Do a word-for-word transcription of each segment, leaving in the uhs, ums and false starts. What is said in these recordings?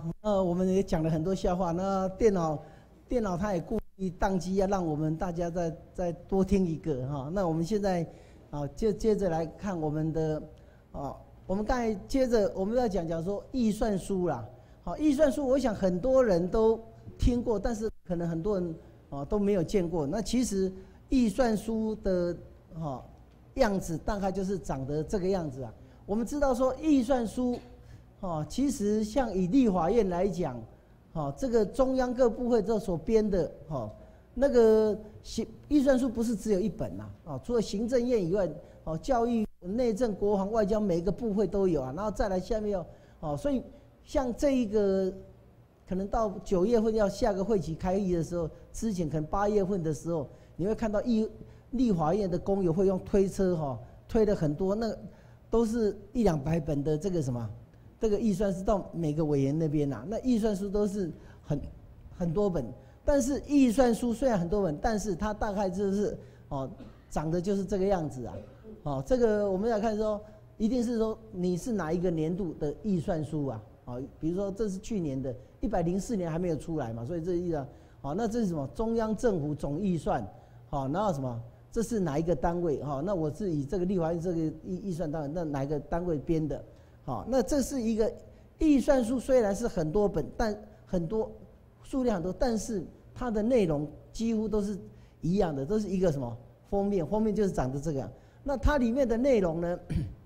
呃，我们也讲了很多笑话。那电脑，电脑它也故意宕机，要让我们大家再再多听一个哈。那我们现在啊，接接着来看我们的啊，我们刚才接着我们要讲讲说预算书啦。好，预算书，我想很多人都听过，但是可能很多人啊都没有见过。那其实预算书的哈样子大概就是长得这个样子啊。我们知道说预算书。哦，其实像以立法院来讲，哦，这个中央各部会这所编的，哦，那个行预算书不是只有一本呐，啊，除了行政院以外，哦，教育、内政、国防、外交每一个部会都有啊，然后再来下面要，哦，所以像这一个，可能到九月份要下个会期开议的时候，之前可能八月份的时候，你会看到议立法院的工友会用推车哈、哦，推了很多，那都是一两百本的这个什么。这个预算是到每个委员那边呐、啊，那预算书都是很很多本，但是预算书虽然很多本，但是它大概就是哦长得就是这个样子啊，哦这个我们要看说，一定是说你是哪一个年度的预算书啊，哦比如说这是去年的，一百零四年还没有出来嘛，所以这意思啊，哦那这是什么中央政府总预算，好、哦、然后什么这是哪一个单位哈、哦？那我是以这个立法院这个预预算单位，那哪一个单位编的？好，那这是一个预算书，虽然是很多本，但很多数量很多，但是它的内容几乎都是一样的，都是一个什么封面，封面就是长得这个样。那它里面的内容呢？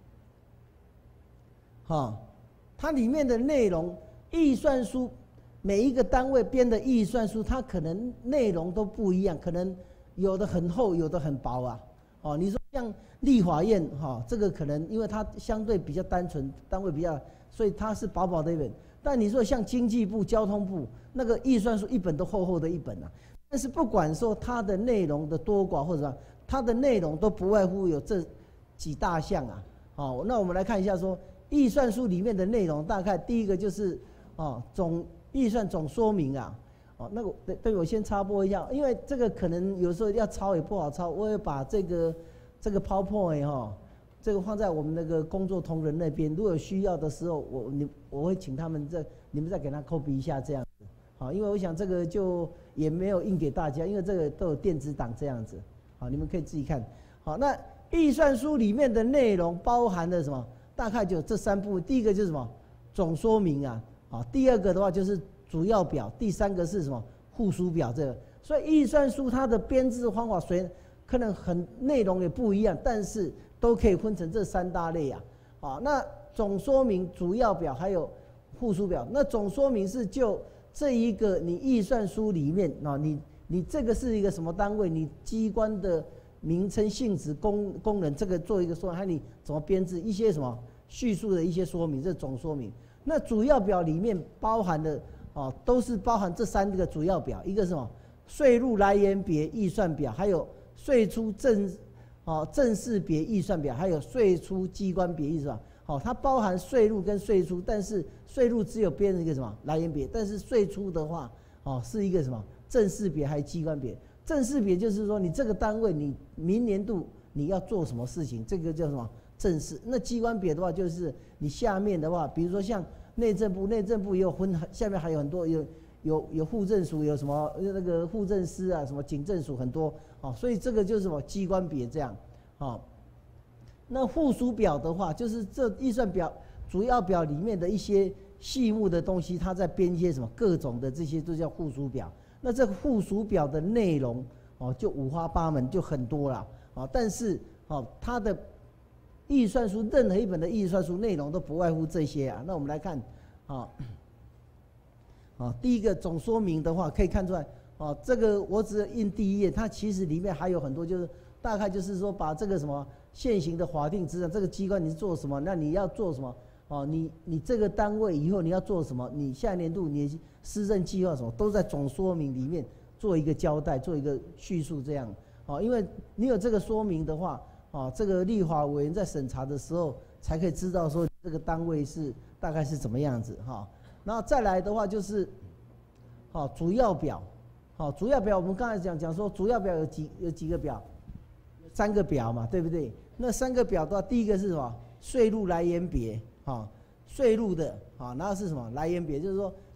哈，它里面的内容，预算书每一个单位编的预算书，它可能内容都不一样，可能有的很厚，有的很薄啊。哦，你说像立法院哈、哦，这个可能因为它相对比较单纯，单位比较，所以它是薄薄的一本。但你说像经济部、交通部那个预算书一本都厚厚的一本啊。但是不管说它的内容的多寡或者什么，它的内容都不外乎有这几大项啊。哦，那我们来看一下说预算书里面的内容，大概第一个就是哦总预算总说明啊。哦，那个对对，我先插播一下，因为这个可能有时候要抄也不好抄，我也把这个这个 PowerPoint 哈、哦，这个放在我们那个工作同仁那边，如果有需要的时候，我你我会请他们再你们再给他 copy 一下这样子，好，因为我想这个就也没有印给大家，因为这个都有电子档这样子，好，你们可以自己看。好，那预算书里面的内容包含了什么？大概就这三部分，第一个就是什么总说明啊，好，第二个的话就是主要表，第三个是什么附属表这个，所以预算书它的编制方法虽可能很内容也不一样，但是都可以分成这三大类啊。啊，那总说明、主要表还有附属表。那总说明是就这一个你预算书里面啊，你你这个是一个什么单位？你机关的名称、性质、功功能，这个做一个说明，还有你怎么编制一些什么叙述的一些说明，这总说明。那主要表里面包含的。哦，都是包含这三个主要表，一个是什么？税入来源别预算表，还有税出正，哦正式别预算表，还有税出机关别预算。好、哦，它包含税入跟税出，但是税入只有编一个什么来源别，但是税出的话，哦是一个什么正式别还是机关别？正式别就是说你这个单位你明年度你要做什么事情，这个叫什么正式？那机关别的话就是你下面的话，比如说像。内政部，内政部也有分，下面还有很多有有有户政署，有什么那个户政司啊，什么警政署很多，哦，所以这个就是什么机关别这样，哦。那附属表的话，就是这预算表主要表里面的一些细目的东西，它在编一些什么各种的这些都叫附属表。那这个附属表的内容哦，就五花八门，就很多了，哦，但是哦它的。预算书任何一本的预算书内容都不外乎这些啊。那我们来看，啊，啊，第一个总说明的话，可以看出来，啊，这个我只印第一页，它其实里面还有很多，就是大概就是说把这个什么现行的法定职能，这个机关你是做什么，那你要做什么，哦，你你这个单位以后你要做什么，你下年度你施政计划什么，都在总说明里面做一个交代，做一个叙述这样，哦，因为你有这个说明的话。啊，这个立法委员在审查的时候，才可以知道说这个单位是大概是怎么样子哈。然后再来的话就是，好主要表，好主要表我们刚才讲讲说主要表有几有几个表，三个表嘛，对不对？那三个表的话，第一个是什么？税入来源别，哈，税入的啊，然后是什么来源别？就是说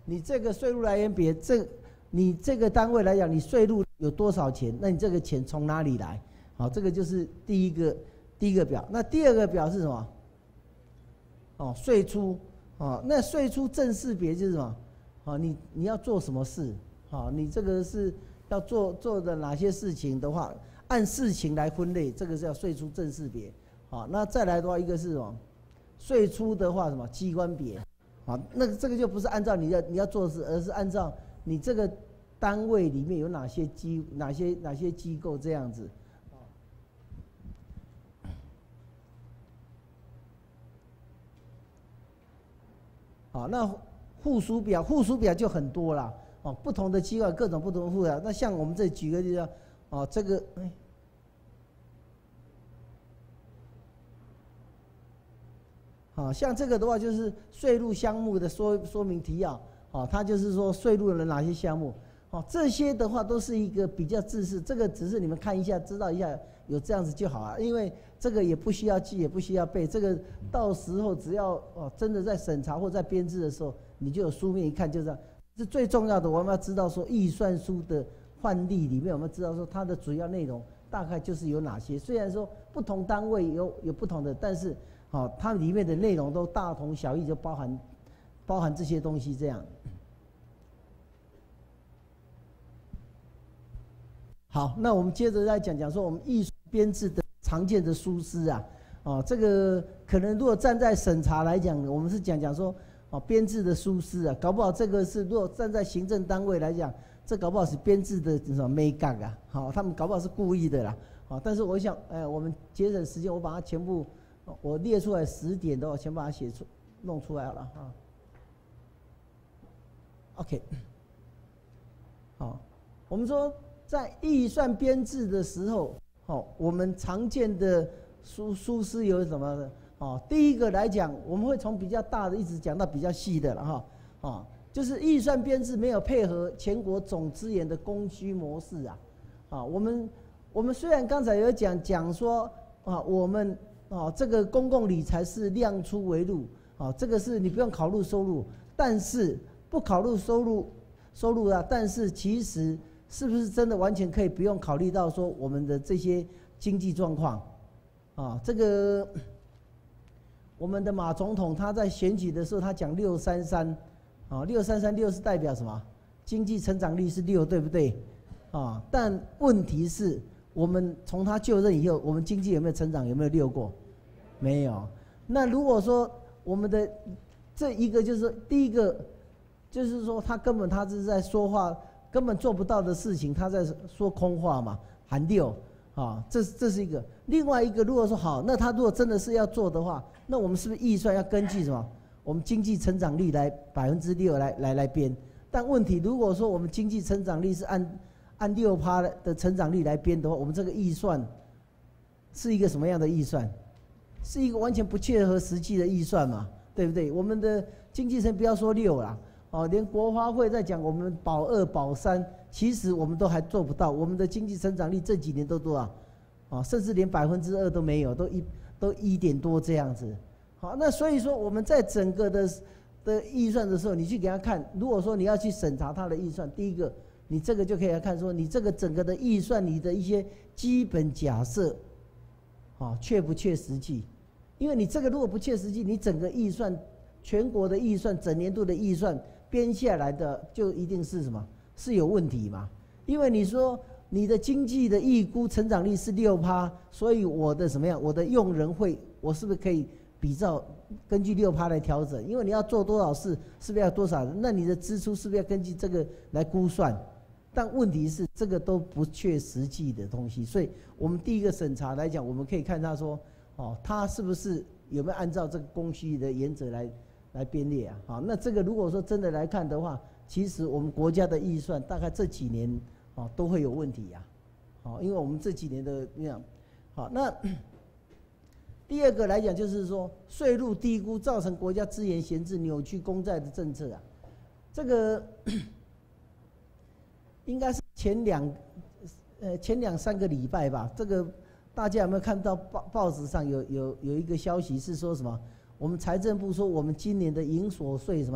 你这个税入来源别，这你这个单位来讲，你税入有多少钱？那你这个钱从哪里来？好，这个就是第一个第一个表。那第二个表是什么？哦，税出。哦，那税出正式别就是什么？哦，你你要做什么事？哦，你这个是要做做的哪些事情的话，按事情来分类，这个是要税出正式别。好，那再来的话，一个是什么？税出的话，什么机关别？好，那这个就不是按照你要你要做的事，而是按照你这个单位里面有哪些机哪些哪些机构这样子。好，那附属表附属表就很多啦。哦，不同的机构各种不同的附表。那像我们这举个例子，哦，这个哎。啊，像这个的话，就是税入项目的说说明提要，啊，它就是说税入了哪些项目，哦，这些的话都是一个比较制式，这个只是你们看一下，知道一下有这样子就好了，因为这个也不需要记，也不需要背，这个到时候只要哦真的在审查或在编制的时候，你就有书面一看就知道。是最重要的，我们要知道说预算书的范例里面，我们知道说它的主要内容大概就是有哪些，虽然说不同单位有有不同的，但是。好，它里面的内容都大同小异，就包含包含这些东西这样。好，那我们接着再讲讲说我们预算编制的常见的疏失啊，哦，这个可能如果站在审查来讲，我们是讲讲说哦编制的疏失啊，搞不好这个是如果站在行政单位来讲，这搞不好是编制的什么美感啊，好，他们搞不好是故意的啦，好，但是我想，哎，我们节省时间，我把它全部。我列出来十点的，我先把它写出弄出来好了啊。OK， 好，我们说在预算编制的时候，好，我们常见的疏疏失有什么呢？哦，第一个来讲，我们会从比较大的一直讲到比较细的了哈，啊，就是预算编制没有配合全国总资源的供需模式啊，啊，我们我们虽然刚才有讲讲说啊，我们哦，这个公共理财是量出为入，哦，这个是你不用考虑收入，但是不考虑收入，收入啊，但是其实是不是真的完全可以不用考虑到说我们的这些经济状况，啊，这个我们的马总统他在选举的时候他讲六三三，啊，六三三六是代表什么？经济成长率是六，对不对？啊，但问题是。我们从他就任以后，我们经济有没有成长？有没有六过？没有。那如果说我们的这一个就是第一个，就是说他根本他是在说话，根本做不到的事情，他在说空话嘛，含六啊，这这是一个。另外一个，如果说好，那他如果真的是要做的话，那我们是不是预算要根据什么？我们经济成长率来百分之六来来来编？但问题如果说我们经济成长率是按按六趴的成长率来编的话，我们这个预算是一个什么样的预算？是一个完全不切合实际的预算嘛，对不对？我们的经济层不要说六啦，哦，连国发会在讲我们保二保三，其实我们都还做不到。我们的经济成长率这几年都多少？啊，甚至连百分之二都没有，都一都一点多这样子。好，那所以说我们在整个的的预算的时候，你去给他看，如果说你要去审查他的预算，第一个。你这个就可以来看说，你这个整个的预算，你的一些基本假设，啊，确不切实际？因为你这个如果不切实际，你整个预算，全国的预算，整年度的预算编下来的，就一定是什么？是有问题嘛？因为你说你的经济的预估成长率是六趴，所以我的什么样？我的用人会，我是不是可以比照根据六趴来调整？因为你要做多少事，是不是要多少人？那你的支出是不是要根据这个来估算？但问题是，这个都不切实际的东西，所以我们第一个审查来讲，我们可以看他说，哦，他是不是有没有按照这个供需的原则来来编列啊？好，那这个如果说真的来看的话，其实我们国家的预算大概这几年哦都会有问题呀，好，因为我们这几年的那样，好，那第二个来讲就是说，税入低估造成国家资源闲置、扭曲公债的政策啊，这个。应该是前两，呃前两三个礼拜吧。这个大家有没有看到报报纸上有有有一个消息是说什么？我们财政部说我们今年的营所税什么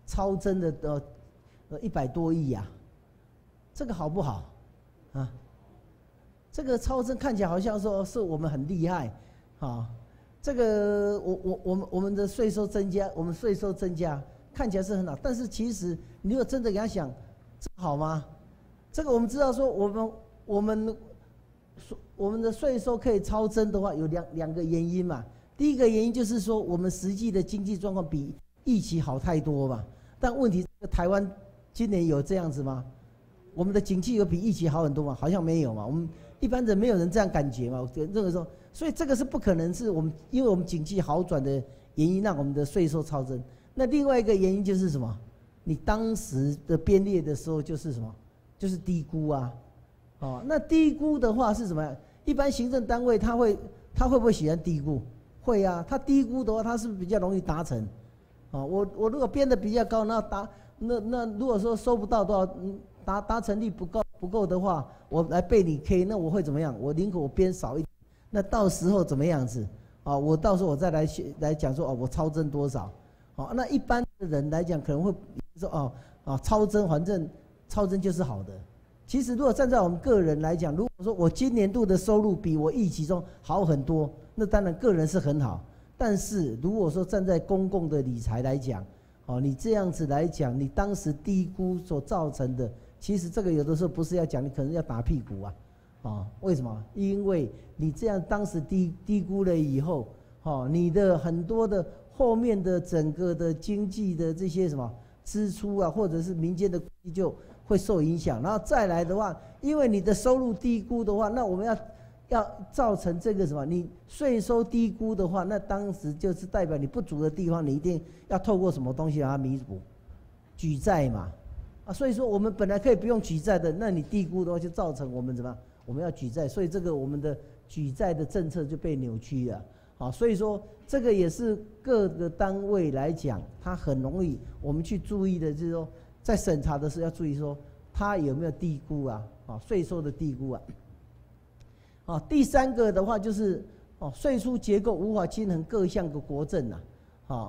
超增的呃呃一百多亿呀，这个好不好啊？这个超增看起来好像说是我们很厉害啊，这个我我我们我们的税收增加，我们税收增加看起来是很好，但是其实你如果真的给他想，这好吗？这个我们知道说我们我们我们的税收可以超增的话，有两两个原因嘛。第一个原因就是说我们实际的经济状况比预期好太多嘛。但问题，台湾今年有这样子吗？我们的景气有比预期好很多吗？好像没有嘛。我们一般人没有人这样感觉嘛。我认为说，所以这个是不可能是我们因为我们景气好转的原因让我们的税收超增。那另外一个原因就是什么？你当时的编列的时候就是什么？就是低估啊。哦，那低估的话是什么呀？一般行政单位他会他会不会喜欢低估？会啊，他低估的话，他是不是比较容易达成？哦，我我如果编的比较高，那达那那如果说收不到多少，达达成率不够不够的话，我来背你 K， 那我会怎么样？我宁可我编少一点，那到时候怎么样子？啊，我到时候我再来来讲说哦，我超增多少？哦，那一般的人来讲可能会说哦啊超增，反正超增就是好的。其实如果站在我们个人来讲，如果说我今年度的收入比我预期中好很多，那当然个人是很好。但是如果说站在公共的理财来讲，哦，你这样子来讲，你当时低估所造成的，其实这个有的时候不是要讲，你可能要打屁股啊，啊，为什么？因为你这样当时低低估了以后，哦，你的很多的后面的整个的经济的这些什么支出啊，或者是民间的就会受影响。然后再来的话，因为你的收入低估的话，那我们要要造成这个什么？你税收低估的话，那当时就是代表你不足的地方，你一定要透过什么东西把它弥补，举债嘛，啊，所以说我们本来可以不用举债的，那你低估的话，就造成我们怎么？我们要举债，所以这个我们的举债的政策就被扭曲了。好，所以说这个也是各个单位来讲，它很容易我们去注意的，就是说在审查的时候要注意说，它有没有低估啊？啊，税收的低估啊。啊，第三个的话就是哦，税收结构无法均衡各项的国政呐。啊，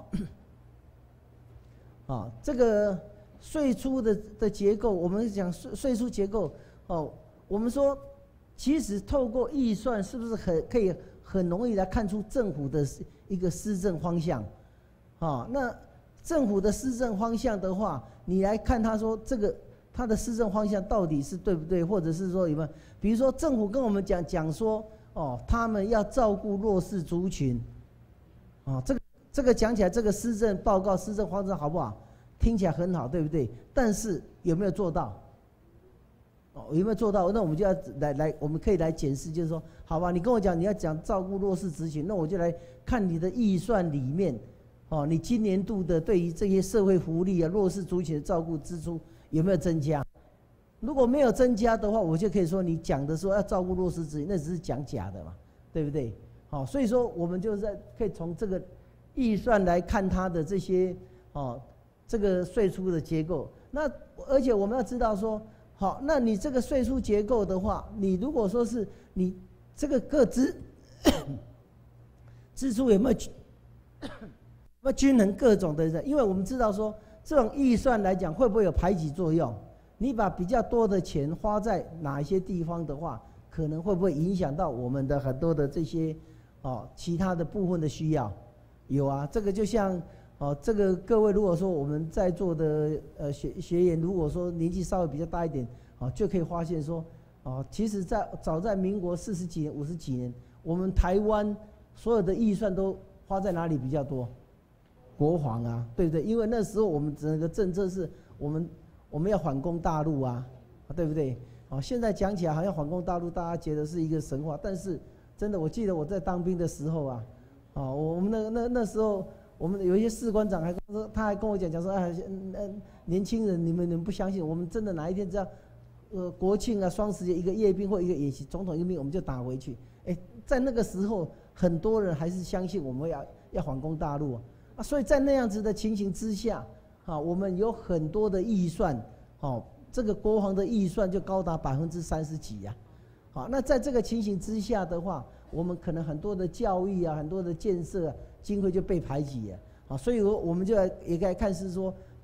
啊，这个税收的的结构，我们讲税税收结构哦，我们说其实透过预算是不是很可以？很容易来看出政府的一个施政方向，啊，那政府的施政方向的话，你来看他说这个他的施政方向到底是对不对，或者是说有没有？比如说政府跟我们讲讲说，哦，他们要照顾弱势族群，啊，这个这个讲起来，这个施政报告、施政方针好不好？听起来很好，对不对？但是有没有做到？哦，有没有做到？那我们就要来来，我们可以来检视，就是说，好吧，你跟我讲你要讲照顾弱势族群，那我就来看你的预算里面，哦，你今年度的对于这些社会福利啊、弱势族群的照顾支出有没有增加？如果没有增加的话，我就可以说你讲的说要照顾弱势族群，那只是讲假的嘛，对不对？好，所以说我们就在可以从这个预算来看它的这些哦，这个税收的结构。那而且我们要知道说。好，那你这个税收结构的话，你如果说是你这个各支支出有没有有没有均衡各种的人？因为我们知道说这种预算来讲会不会有排挤作用？你把比较多的钱花在哪一些地方的话，可能会不会影响到我们的很多的这些哦其他的部分的需要？有啊，这个就像。哦，这个各位如果说我们在座的呃学学员，如果说年纪稍微比较大一点，哦，就可以发现说，哦，其实在早在民国四十几年、五十几年，我们台湾所有的预算都花在哪里比较多？国防啊，对不对？因为那时候我们整个政策是我们我们要反攻大陆啊，对不对？哦，现在讲起来好像反攻大陆，大家觉得是一个神话，但是真的，我记得我在当兵的时候啊，哦，我们那那那时候。我们有一些士官长还跟说，他还跟我讲讲说，哎，嗯，年轻人，你们你们不相信，我们真的哪一天只要，呃，国庆啊、双十节一个阅兵或一个演习，总统一个命，我们就打回去。哎，在那个时候，很多人还是相信我们要要反攻大陆啊，啊，所以在那样子的情形之下，啊，我们有很多的预算，哦，这个国防的预算就高达百分之三十几呀，好，那在这个情形之下的话，我们可能很多的教育啊，很多的建设啊。经费就被排挤了，啊，所以我我们就来也该看是说，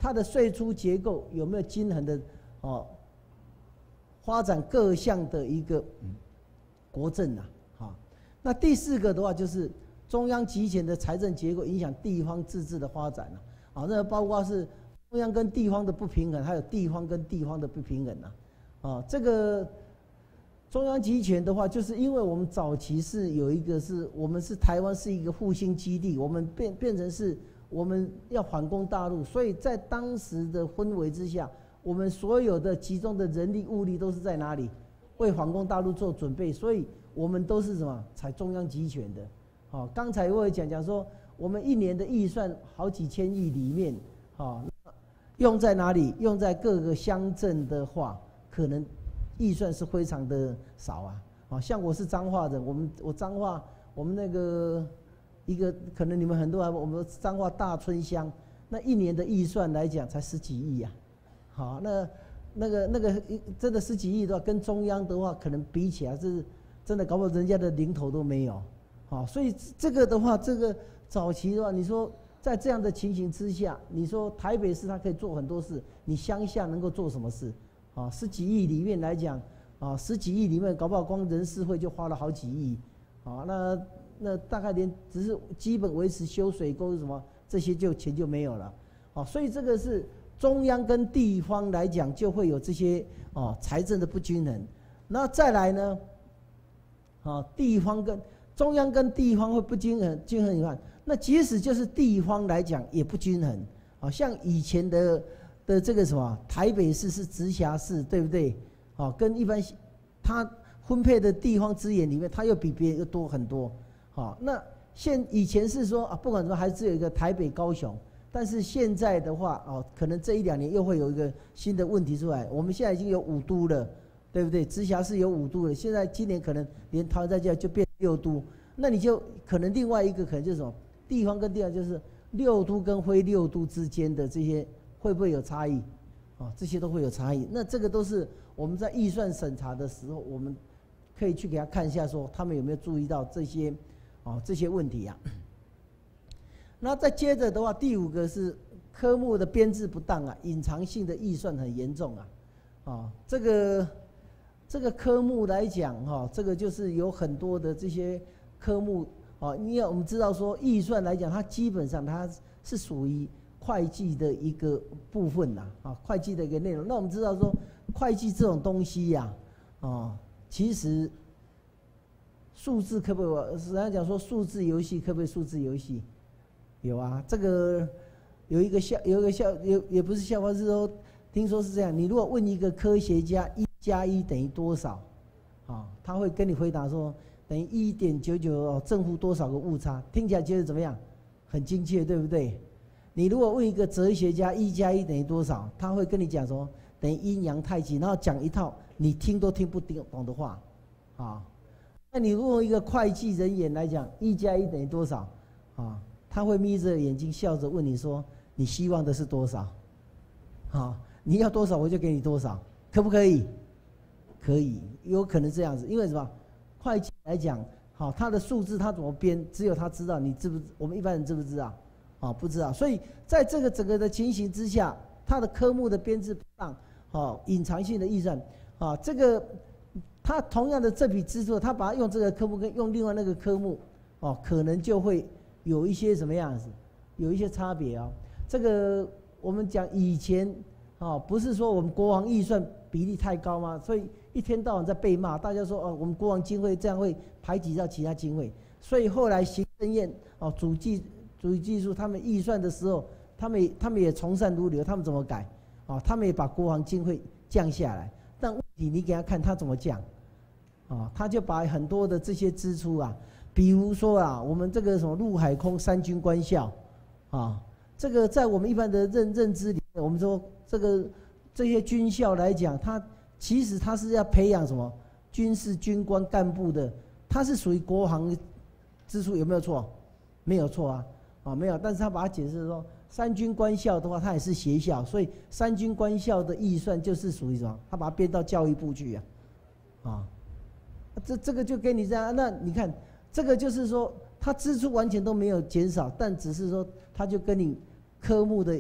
它的税出结构有没有均衡的哦，发展各项的一个国政啊，好，那第四个的话就是中央集权的财政结构影响地方自治的发展啊，啊，那包括是中央跟地方的不平衡，还有地方跟地方的不平衡啊，啊，这个中央集权的话，就是因为我们早期是有一个是我们是台湾是一个复兴基地，我们变变成是我们要反攻大陆，所以在当时的氛围之下，我们所有的集中的人力物力都是在哪里？为反攻大陆做准备，所以我们都是什么？采中央集权的。好，刚才我也讲讲说，我们一年的预算好几千亿里面，好，用在哪里？用在各个乡镇的话，可能预算是非常的少啊。好，像我是彰化人，我们我彰化，我们那个一个可能你们很多人，我们彰化大村乡，那一年的预算来讲才十几亿啊。好，那那个那个真的十几亿的话，跟中央的话可能比起来是真的搞不好人家的零头都没有。好，所以这个的话，这个早期的话，你说在这样的情形之下，你说台北市它可以做很多事，你乡下能够做什么事？啊，十几亿里面来讲，啊，十几亿里面搞不好光人事会就花了好几亿，啊，那那大概连只是基本维持修水沟什么这些就钱就没有了，啊，所以这个是中央跟地方来讲就会有这些哦财政的不均衡，那再来呢，啊，地方跟中央跟地方会不均衡，均衡以外，那即使就是地方来讲也不均衡，啊，像以前的。的这个什么台北市是直辖市，对不对？哦，跟一般它分配的地方资源里面，它又比别人又多很多。好，那现以前是说啊，不管什么还是只有一个台北、高雄，但是现在的话，哦，可能这一两年又会有一个新的问题出来。我们现在已经有五都了，对不对？直辖市有五都了，现在今年可能连桃园在这就变六都，那你就可能另外一个可能就是什么地方跟地方就是六都跟非六都之间的这些。会不会有差异？啊，这些都会有差异。那这个都是我们在预算审查的时候，我们可以去给他看一下，说他们有没有注意到这些，啊，这些问题啊。那再接着的话，第五个是科目的编制不当啊，隐藏性的预算很严重啊。啊，这个这个科目来讲，哈，这个就是有很多的这些科目啊，因为我们知道说预算来讲，它基本上它是属于。会计的一个部分呐，啊，会计的一个内容。那我们知道说，会计这种东西呀，啊，其实数字可不可以？实际上讲说，数字游戏可不可以数字游戏？有啊，这个有一个笑，有一个笑，也也不是笑话，是说，听说是这样。你如果问一个科学家一加一等于多少，啊，他会跟你回答说等于一点九九，正负多少个误差？听起来觉得怎么样？很精确，对不对？你如果问一个哲学家一加一等于多少，他会跟你讲说等于阴阳太极，然后讲一套你听都听不懂的话，啊，那你如果一个会计人员来讲一加一等于多少，啊，他会眯着眼睛笑着问你说你希望的是多少，啊，你要多少我就给你多少，可不可以？可以，有可能这样子，因为什么？会计来讲，好，他的数字他怎么编，只有他知道，你知不？我们一般人知不知道？啊，不知道，所以在这个整个的情形之下，它的科目的编制不当，啊，隐藏性的预算，啊，这个它同样的这笔支出，它把它用这个科目跟用另外那个科目，哦，可能就会有一些什么样子，有一些差别啊。这个我们讲以前，啊，不是说我们国防预算比例太高吗？所以一天到晚在被骂，大家说哦，我们国防经费这样会排挤到其他经费，所以后来行政院哦主计。主义技术，他们预算的时候，他们也他们也从善如流，他们怎么改？啊，他们也把国防经费降下来。但问题你给他看他怎么降，啊，他就把很多的这些支出啊，比如说啊，我们这个什么陆海空三军官校，啊，这个在我们一般的认认知里面，我们说这个这些军校来讲，它其实它是要培养什么军事军官干部的，它是属于国防支出，有没有错？没有错啊。啊，没有，但是他把它解释说，三军官校的话，它也是学校，所以三军官校的预算就是属于什么？他把它编到教育部去啊，啊，这这个就给你这样，那你看，这个就是说，它支出完全都没有减少，但只是说，他就跟你科目的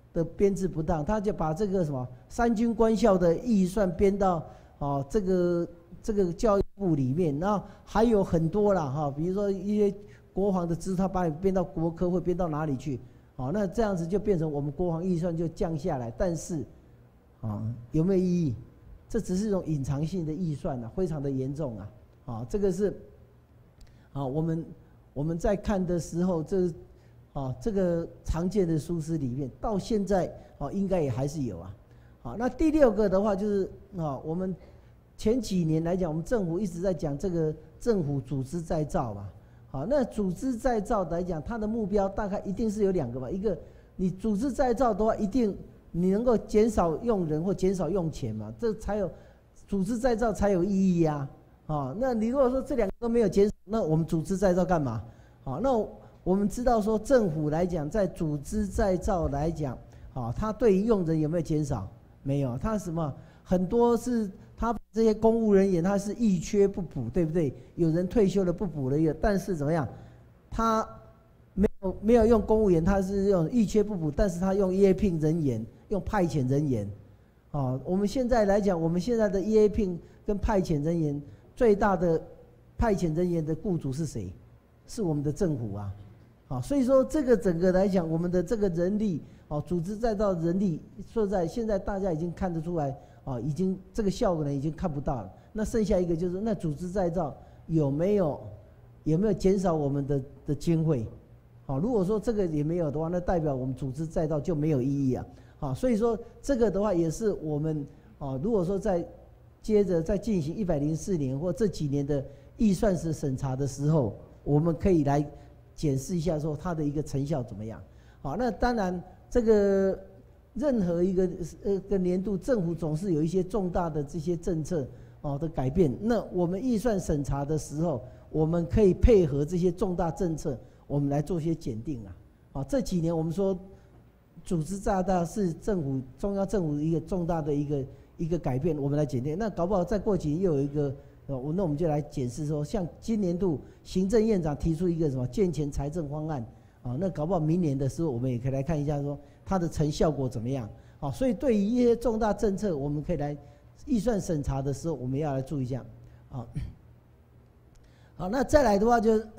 的编制不当，他就把这个什么三军官校的预算编到哦这个这个教育部里面，然后还有很多啦哈，比如说一些国防的支出，他把你编到国科会，编到哪里去？哦，那这样子就变成我们国防预算就降下来，但是啊有没有意义？这只是一种隐藏性的预算啊，非常的严重啊！啊，这个是啊我们我们在看的时候，这啊这个常见的疏失里面，到现在啊应该也还是有啊。好，那第六个的话就是啊，我们前几年来讲，我们政府一直在讲这个政府组织再造嘛。好，那组织再造来讲，它的目标大概一定是有两个吧。一个，你组织再造的话，一定你能够减少用人或减少用钱嘛，这才有组织再造才有意义呀。啊，那你如果说这两个都没有减少，那我们组织再造干嘛？啊，那我们知道说政府来讲，在组织再造来讲，啊，它对于用人有没有减少？没有，它什么很多是。他这些公务人员他是一缺不补，对不对？有人退休了不补了，但是怎么样？他没有没有用公务员，他是用一缺不补，但是他用约聘人员，用派遣人员。啊，我们现在来讲，我们现在的约聘跟派遣人员最大的派遣人员的雇主是谁？是我们的政府啊。啊，所以说这个整个来讲，我们的这个人力，哦，组织再造人力，说实在现在大家已经看得出来。啊，已经这个效果呢，已经看不到了。那剩下一个就是，那组织再造有没有有没有减少我们的的经费？好，如果说这个也没有的话，那代表我们组织再造就没有意义啊。好，所以说这个的话也是我们啊，如果说在接着再进行一百零四年或这几年的预算时审查的时候，我们可以来检视一下说它的一个成效怎么样。好，那当然这个。任何一个呃个年度，政府总是有一些重大的这些政策哦的改变。那我们预算审查的时候，我们可以配合这些重大政策，我们来做些检定啊。啊，这几年我们说，组织再造是政府中央政府一个重大的一个一个改变，我们来检定。那搞不好再过几年又有一个，哦，那我们就来检视说，像今年度行政院长提出一个什么健全财政方案啊，那搞不好明年的时候，我们也可以来看一下说。它的成效果怎么样？好，所以对于一些重大政策，我们可以来预算审查的时候，我们要来注意一下。好，好，那再来的话就是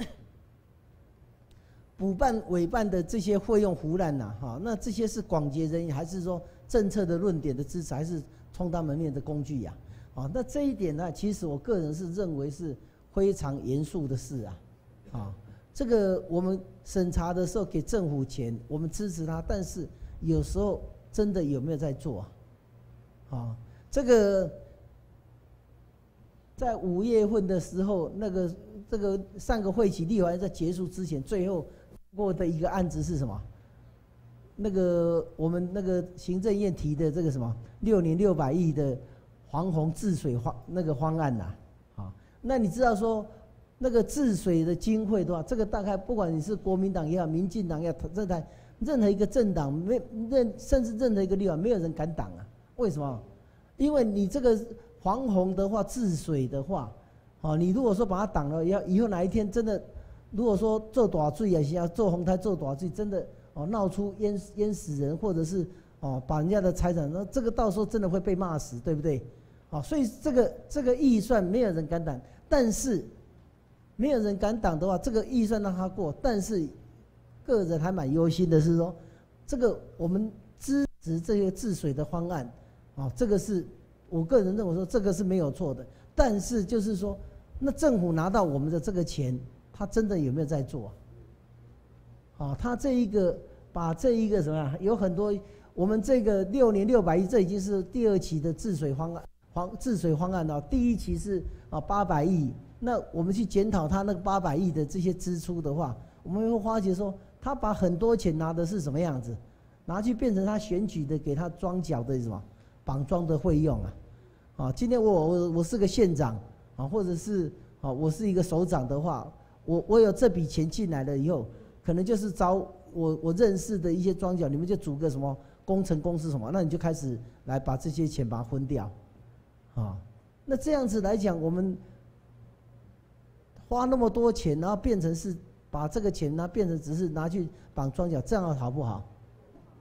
补办委办的这些费用胡乱呐，哈，那这些是广结人意，还是说政策的论点的支持，还是充当门面的工具呀？啊，那这一点呢，其实我个人是认为是非常严肃的事啊，啊。这个我们审查的时候给政府钱，我们支持他，但是有时候真的有没有在做啊？啊，这个在五月份的时候，那个这个上个会期立法院在结束之前，最后过的一个案子是什么？那个我们那个行政院提的这个什么六年六百亿的黄洪治水方那个方案呐，啊，那你知道说？那个治水的经费的话，这个大概不管你是国民党也好，民进党也好，这台任何一个政党没任，甚至任何一个立法，没有人敢挡啊。为什么？因为你这个黄洪的话，治水的话，哦，你如果说把它挡了，要以后哪一天真的，如果说做大水也是要做洪台做大水，真的哦闹出淹淹死人，或者是哦把人家的财产，那这个到时候真的会被骂死，对不对？好，所以这个这个预算没有人敢挡，但是。没有人敢挡的话，这个预算让他过，但是个人还蛮忧心的是说，这个我们支持这些治水的方案，啊，这个是我个人认为说这个是没有错的，但是就是说，那政府拿到我们的这个钱，他真的有没有在做啊？啊，他这一个把这一个什么呀，有很多我们这个六年六百亿，这已经是第二期的治水方案，方治水方案了，第一期是啊八百亿。那我们去检讨他那个八百亿的这些支出的话，我们会发觉说，他把很多钱拿的是什么样子？拿去变成他选举的给他庄脚的什么绑庄的费用啊？啊，今天我我我是个县长啊，或者是啊我是一个首长的话，我我有这笔钱进来了以后，可能就是找我我认识的一些庄脚，你们就组个什么工程公司什么，那你就开始来把这些钱把它分掉，啊，那这样子来讲，我们。花那么多钱，然后变成是把这个钱呢变成只是拿去绑庄脚，这样好不好？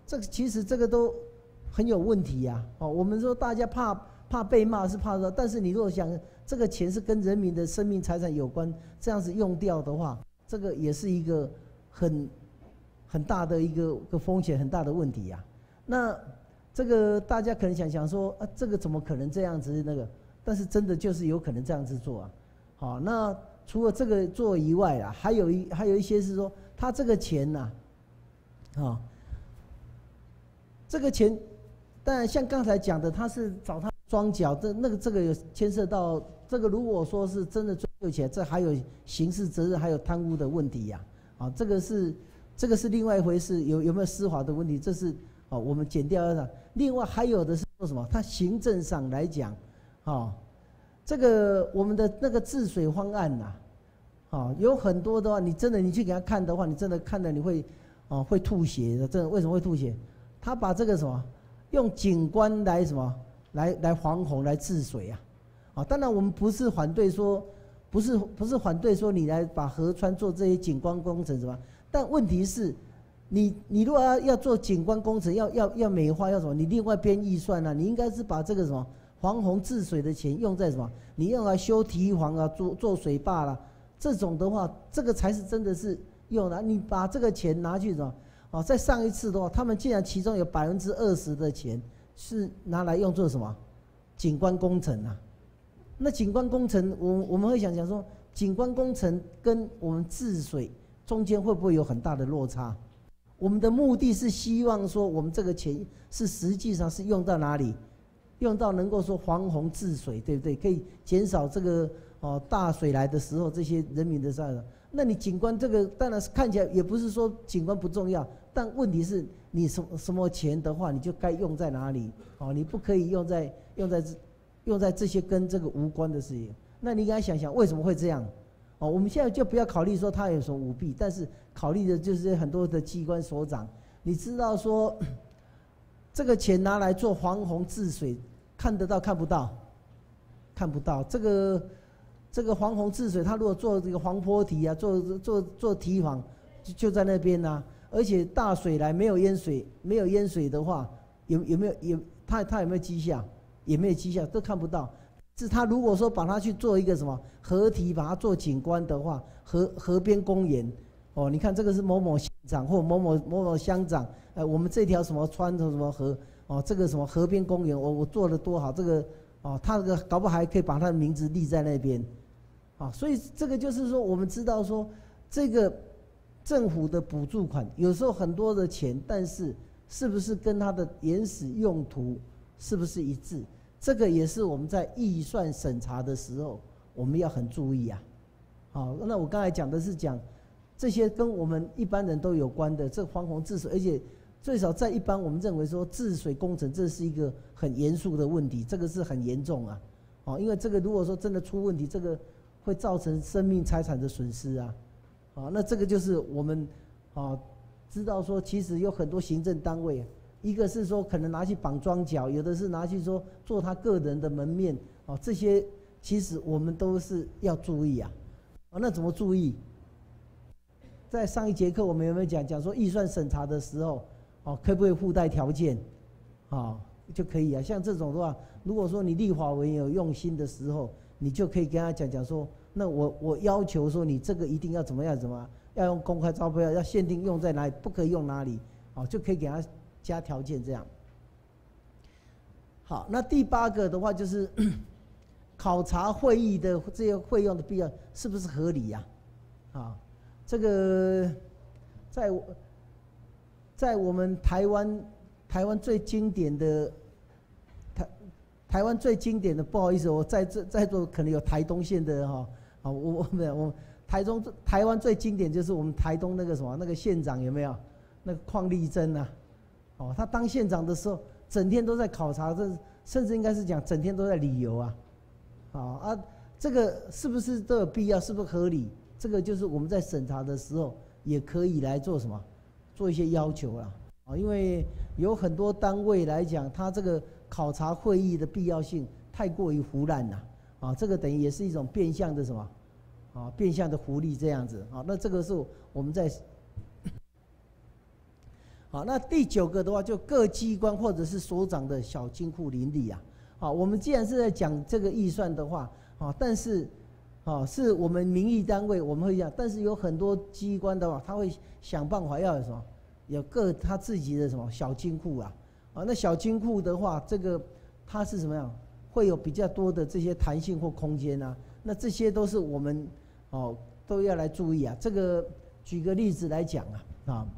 这个其实这个都很有问题呀、啊。哦，我们说大家怕怕被骂是怕说，但是你如果想这个钱是跟人民的生命财产有关，这样子用掉的话，这个也是一个很很大的一个个风险，很大的问题呀、啊。那这个大家可能想想说啊，这个怎么可能这样子那个？但是真的就是有可能这样子做啊。好，那除了这个做以外啊，还有一还有一些是说，他这个钱呐、啊，啊，这个钱，当然像刚才讲的，他是找他庄脚，这那个这个有牵涉到这个，如果说是真的追究起来，这还有刑事责任，还有贪污的问题呀、啊，啊，这个是这个是另外一回事，有有没有司法的问题，这是啊我们减掉的。另外还有的是说什么？他行政上来讲，啊，这个我们的那个治水方案呐、啊，啊，有很多的话，你真的你去给他看的话，你真的看了你会啊会吐血的，真的为什么会吐血？他把这个什么用景观来什么来来防洪来治水啊，啊，当然我们不是反对说，不是不是反对说你来把河川做这些景观工程什么，但问题是，你你如果要要做景观工程，要要要美化要什么，你另外编预算啊，你应该是把这个什么防洪治水的钱用在什么，你用来修堤防啊，做做水坝啦，这种的话，这个才是真的是用的，你把这个钱拿去什么？哦，在上一次的话，他们竟然其中有百分之二十的钱是拿来用作什么景观工程啊？那景观工程，我我们会想想说，景观工程跟我们治水中间会不会有很大的落差？我们的目的是希望说，我们这个钱是实际上是用到哪里？用到能够说防洪治水，对不对？可以减少这个哦大水来的时候这些人民的灾害。那你景观这个当然是看起来也不是说景观不重要，但问题是你什什么钱的话，你就该用在哪里？哦，你不可以用在用在用在这些跟这个无关的事情。那你应该想想为什么会这样？哦，我们现在就不要考虑说他有什么舞弊，但是考虑的就是很多的机关所长，你知道说这个钱拿来做防洪治水，看得到看不到？看不到这个。这个防洪治水，他如果做这个防坡堤啊，做做做堤防，就就在那边呐、啊。而且大水来没有淹水，没有淹水的话，有有没有有他他有没有绩效？也没有绩效，都看不到。是他如果说把它去做一个什么河堤，把它做景观的话，河河边公园，哦，你看这个是某某县长或某某某某乡长，呃，我们这条什么川什么什么河，哦，这个什么河边公园，我我做的多好，这个哦，他这个搞不好还可以把他的名字立在那边。啊，所以这个就是说，我们知道说，这个政府的补助款有时候很多的钱，但是是不是跟它的原始用途是不是一致？这个也是我们在预算审查的时候，我们要很注意啊。好，那我刚才讲的是讲这些跟我们一般人都有关的，这防洪治水，而且最少在一般我们认为说治水工程，这是一个很严肃的问题，这个是很严重啊。哦，因为这个如果说真的出问题，这个会造成生命财产的损失啊，啊，那这个就是我们啊知道说，其实有很多行政单位，一个是说可能拿去绑庄脚，有的是拿去说做他个人的门面，啊，这些其实我们都是要注意啊，啊，那怎么注意？在上一节课我们有没有讲讲说预算审查的时候，哦，可不可以附带条件，啊，就可以啊，像这种的话，如果说你立法委员有用心的时候，你就可以跟他讲讲说，那我我要求说你这个一定要怎么样怎么样，要用公开招标，要限定用在哪里，不可以用哪里，哦，就可以给他加条件这样。好，那第八个的话就是考察会议的这些费用的必要是不是合理呀、啊？啊，这个在在我们台湾台湾最经典的。台湾最经典的，不好意思，我在这在座可能有台东县的哈，啊，我我没有，我台中台湾最经典就是我们台东那个什么那个县长有没有？那个邝立珍啊，哦，他当县长的时候，整天都在考察，这甚至应该是讲整天都在旅游啊，啊啊，这个是不是都有必要？是不是合理？这个就是我们在审查的时候也可以来做什么，做一些要求啦，啊，因为有很多单位来讲，他这个。考察会议的必要性太过于胡乱了，啊，这个等于也是一种变相的什么，啊，变相的福利这样子，啊，那这个是我们在， 好，那第九个的话，就各机关或者是所长的小金库邻里啊。好，我们既然是在讲这个预算的话，啊，但是，啊，是我们民意单位我们会讲，但是有很多机关的话，他会想办法要有什么，有各他自己的什么小金库啊。啊，那小金库的话，这个它是什么样？会有比较多的这些弹性或空间啊。那这些都是我们哦都要来注意啊。这个举个例子来讲啊，啊，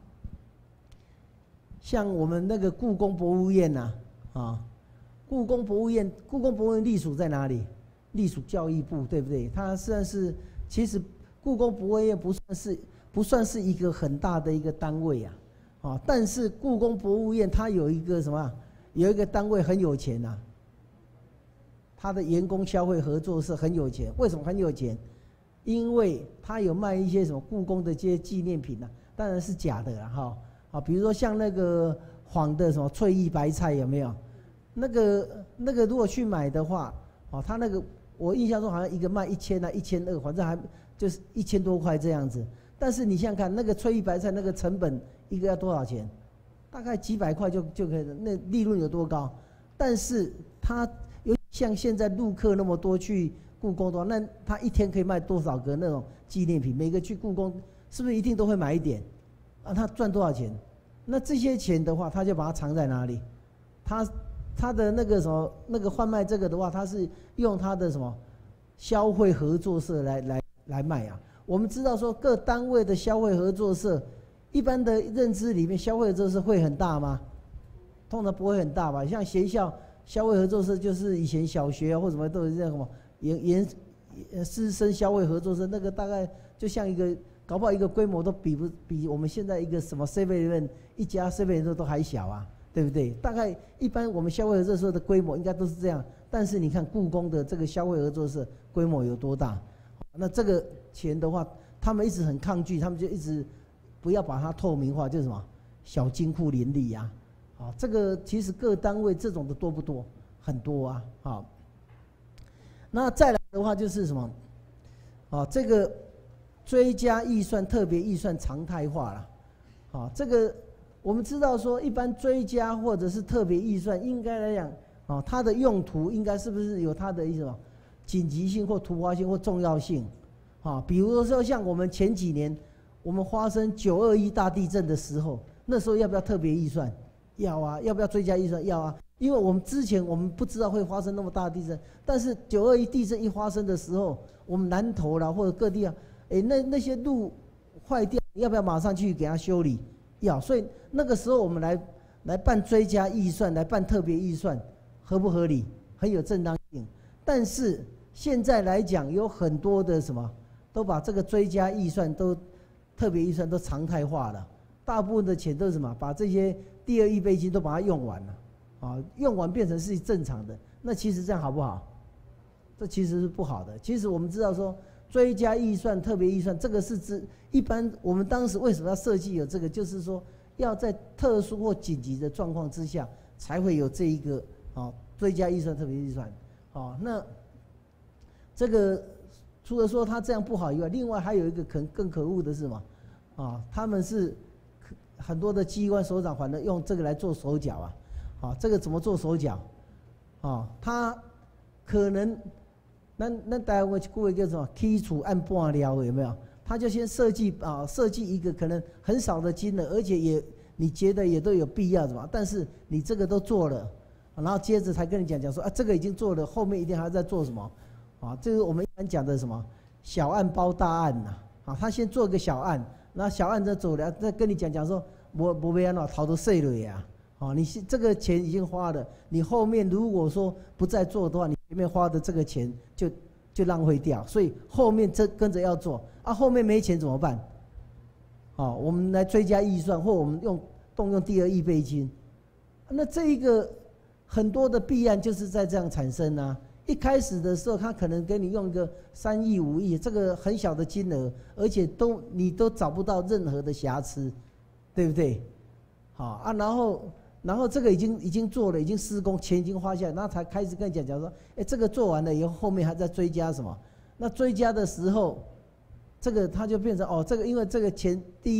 像我们那个故宫博物院呐，啊，故宫博物院，故宫博物院隶属在哪里？隶属教育部，对不对？它虽然是，其实故宫博物院不算是不算是一个很大的一个单位啊。啊，但是故宫博物院它有一个什么？有一个单位很有钱呐、啊，它的员工消费合作社很有钱。为什么很有钱？因为它有卖一些什么故宫的这些纪念品啊，当然是假的啦哈。啊，比如说像那个仿的什么翠玉白菜有没有？那个那个如果去买的话，啊，它那个我印象中好像一个卖一千啊，一千二，反正还就是一千多块这样子。但是你想想看，那个翠玉白菜那个成本。一个要多少钱？大概几百块就就可以了。那利润有多高？但是它有像现在陆客那么多去故宫的话，那他一天可以卖多少个那种纪念品？每个去故宫是不是一定都会买一点？啊，他赚多少钱？那这些钱的话，他就把它藏在哪里？他他的那个什么那个贩卖这个的话，他是用他的什么消费合作社来来来卖啊？我们知道说各单位的消费合作社。一般的认知里面，消费合作社会很大吗？通常不会很大吧。像学校消费合作社，就是以前小学啊或什么都有这样什么研研师生消费合作社，那个大概就像一个，搞不好一个规模都比不比我们现在一个什么 seven 一家 seven 都还小啊，对不对？大概一般我们消费合作社的规模应该都是这样。但是你看故宫的这个消费合作社规模有多大？那这个钱的话，他们一直很抗拒，他们就一直。不要把它透明化，就是什么小金库邻里呀，啊，这个其实各单位这种的多不多？很多啊，好。那再来的话就是什么？啊，这个追加预算、特别预算常态化了，啊，这个我们知道说，一般追加或者是特别预算，应该来讲，啊，它的用途应该是不是有它的一种紧急性或突发性或重要性？啊，比如说像我们前几年。我们发生九二一大地震的时候，那时候要不要特别预算？要啊，要不要追加预算？要啊，因为我们之前我们不知道会发生那么大的地震，但是九二一地震一发生的时候，我们南投啦或者各地啊，哎，那那些路坏掉，要不要马上去给它修理？要，所以那个时候我们来来办追加预算，来办特别预算，合不合理？很有正当性。但是现在来讲，有很多的什么，都把这个追加预算都。特别预算都常态化了，大部分的钱都是什么？把这些第二预备金都把它用完了，啊，用完变成是正常的。那其实这样好不好？这其实是不好的。其实我们知道说，追加预算、特别预算，这个是指一般我们当时为什么要设计有这个？就是说要在特殊或紧急的状况之下，才会有这一个啊追加预算、特别预算。啊，那这个。除了说他这样不好以外，另外还有一个可更可恶的是什么？啊，他们是很多的机关首长，反正用这个来做手脚啊，啊，这个怎么做手脚？啊，他可能，那那大家会过一个什么基础按半了有没有？他就先设计啊，设计一个可能很少的金额，而且也你觉得也都有必要什么？但是你这个都做了，然后接着才跟你讲讲说啊，这个已经做了，后面一定还要再做什么？啊，这是我们一般讲的什么小案包大案呐、啊？啊，他先做个小案，那小案再走了，再跟你讲讲说，我我没安怎逃都碎了呀。啊，你这个钱已经花了，你后面如果说不再做的话，你前面花的这个钱就就浪费掉，所以后面这跟着要做啊，后面没钱怎么办？啊，我们来追加预算，或我们用动用第二预备金，那这一个很多的弊案就是在这样产生啊。一开始的时候，他可能给你用一个三亿、五亿，这个很小的金额，而且都你都找不到任何的瑕疵，对不对？好啊，然后然后这个已经已经做了，已经施工，钱已经花下来，然后才开始跟你讲讲说，哎，这个做完了以后，后面还在追加什么？那追加的时候，这个他就变成哦，这个因为这个钱第一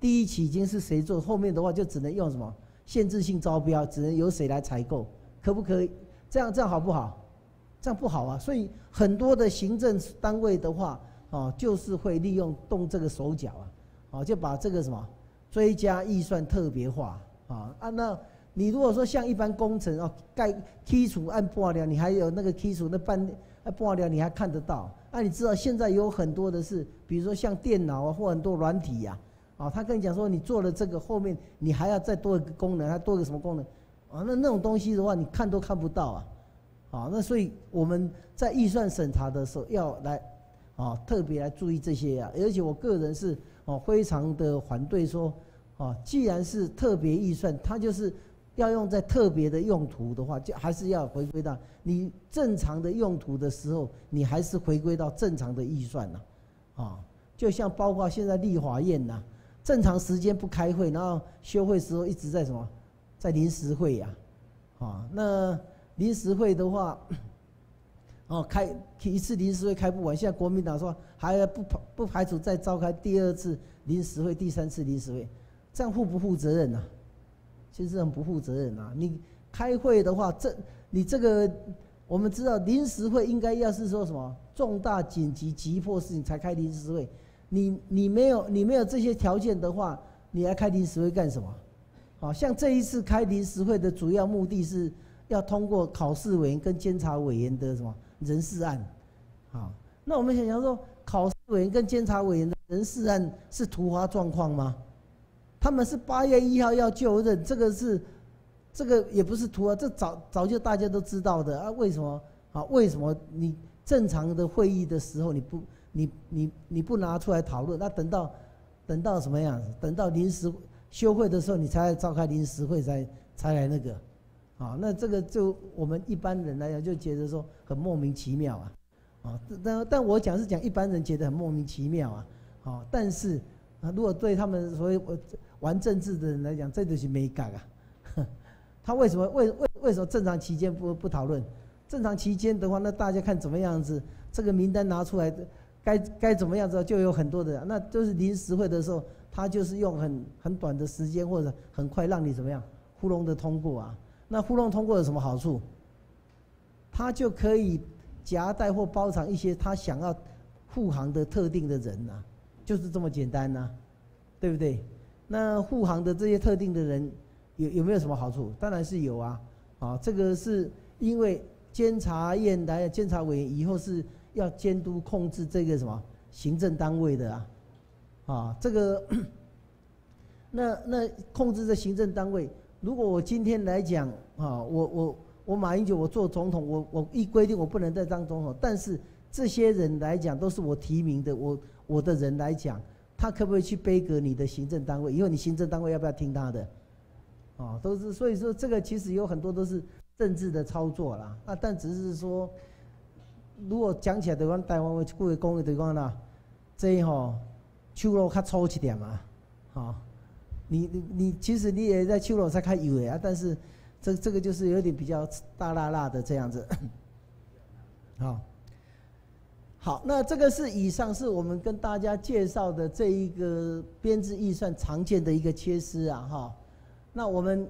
第一期已经是谁做，后面的话就只能用什么限制性招标，只能由谁来采购，可不可以？这样这样好不好？这样不好啊。所以很多的行政单位的话，哦，就是会利用动这个手脚啊，哦，就把这个什么追加预算特别化啊啊。那你如果说像一般工程哦，盖基础按拨了，你还有那个基础那半按拨了，你还看得到。啊，你知道现在有很多的是，比如说像电脑啊，或很多软体呀、啊，啊，他跟你讲说你做了这个，后面你还要再多一个功能，还多一个什么功能？啊，那那种东西的话，你看都看不到啊。啊，那所以我们在预算审查的时候要来，啊，特别来注意这些啊。而且我个人是哦、啊、非常的反对说，啊，既然是特别预算，它就是要用在特别的用途的话，就还是要回归到你正常的用途的时候，你还是回归到正常的预算呐，啊，就像包括现在立法院呐，正常时间不开会，然后休会时候一直在什么，在临时会呀、啊，啊，那临时会的话，哦，开一次临时会开不完，现在国民党说还不不排除再召开第二次临时会、第三次临时会，这样负不负责任呐、啊？其实很不负责任啊！你开会的话，这你这个我们知道临时会应该要是说什么重大紧急急迫事情才开临时会，你你没有你没有这些条件的话，你还开临时会干什么？好像这一次开临时会的主要目的是要通过考试委员跟监察委员的什么人事案，好，那我们想想说，考试委员跟监察委员的人事案是突发状况吗？他们是八月一号要就任，这个是，这个也不是突发，这早早就大家都知道的啊。为什么啊？为什么你正常的会议的时候你不你你你不拿出来讨论？那等到等到什么样子？等到临时休会的时候，你才来召开临时会才才来那个，啊，那这个就我们一般人来讲就觉得说很莫名其妙啊，啊，但但我讲是讲一般人觉得很莫名其妙啊，啊，但是啊，如果对他们所谓玩政治的人来讲，这就是没改啊。他为什么为为为什么正常期间不不讨论？正常期间的话，那大家看怎么样子，这个名单拿出来，该该怎么样子，就有很多的，那就是临时会的时候，他就是用很很短的时间或者很快让你怎么样糊弄的通过啊。那糊弄通过有什么好处？他就可以夹带或包藏一些他想要护航的特定的人呐、啊，就是这么简单呐、啊，对不对？那护航的这些特定的人有有没有什么好处？当然是有啊，啊，这个是因为监察院来监察委员以后是要监督控制这个什么行政单位的啊，啊，这个那那控制这行政单位，如果我今天来讲啊，我我我马英九我做总统，我我一规定我不能再当总统，但是这些人来讲都是我提名的，我我的人来讲。他可不可以去背革你的行政单位？以后你行政单位要不要听他的？啊，都是所以说这个其实有很多都是政治的操作啦。啊，但只是说，如果讲起来的话，台湾话句话讲的，就讲啦，这吼手路较粗一点嘛，啊，你你你其实你也在手路才较油的啊，但是这这个就是有点比较大辣辣的这样子，好。好，那这个是以上是我们跟大家介绍的这一个编制预算常见的一个缺失啊，哈。那我们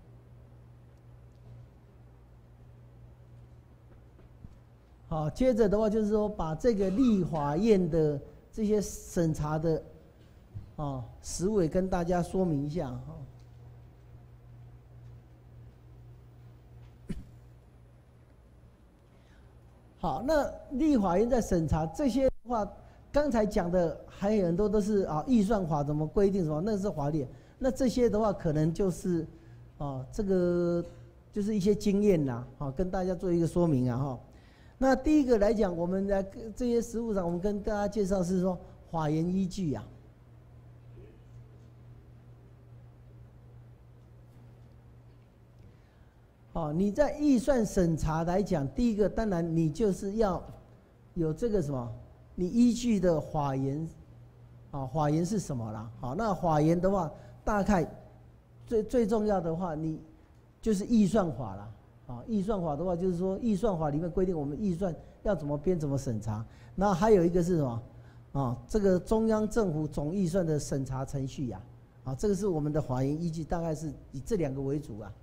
好，接着的话就是说把这个立法院的这些审查的啊实务也跟大家说明一下哈。好，那立法院在审查这些的话，刚才讲的还有很多都是啊预算法怎么规定什么，那是法律。那这些的话，可能就是啊这个就是一些经验啦，啊跟大家做一个说明啊哈。那第一个来讲，我们在这些实务上，我们跟大家介绍是说法源依据啊。哦，你在预算审查来讲，第一个当然你就是要有这个什么，你依据的法源，啊，法源是什么啦？好，那法源的话，大概最最重要的话，你就是预算法啦。啊，预算法的话，就是说预算法里面规定我们预算要怎么编、怎么审查。然后还有一个是什么？啊，这个中央政府总预算的审查程序呀、 啊，这个是我们的法源依据，大概是以这两个为主啊。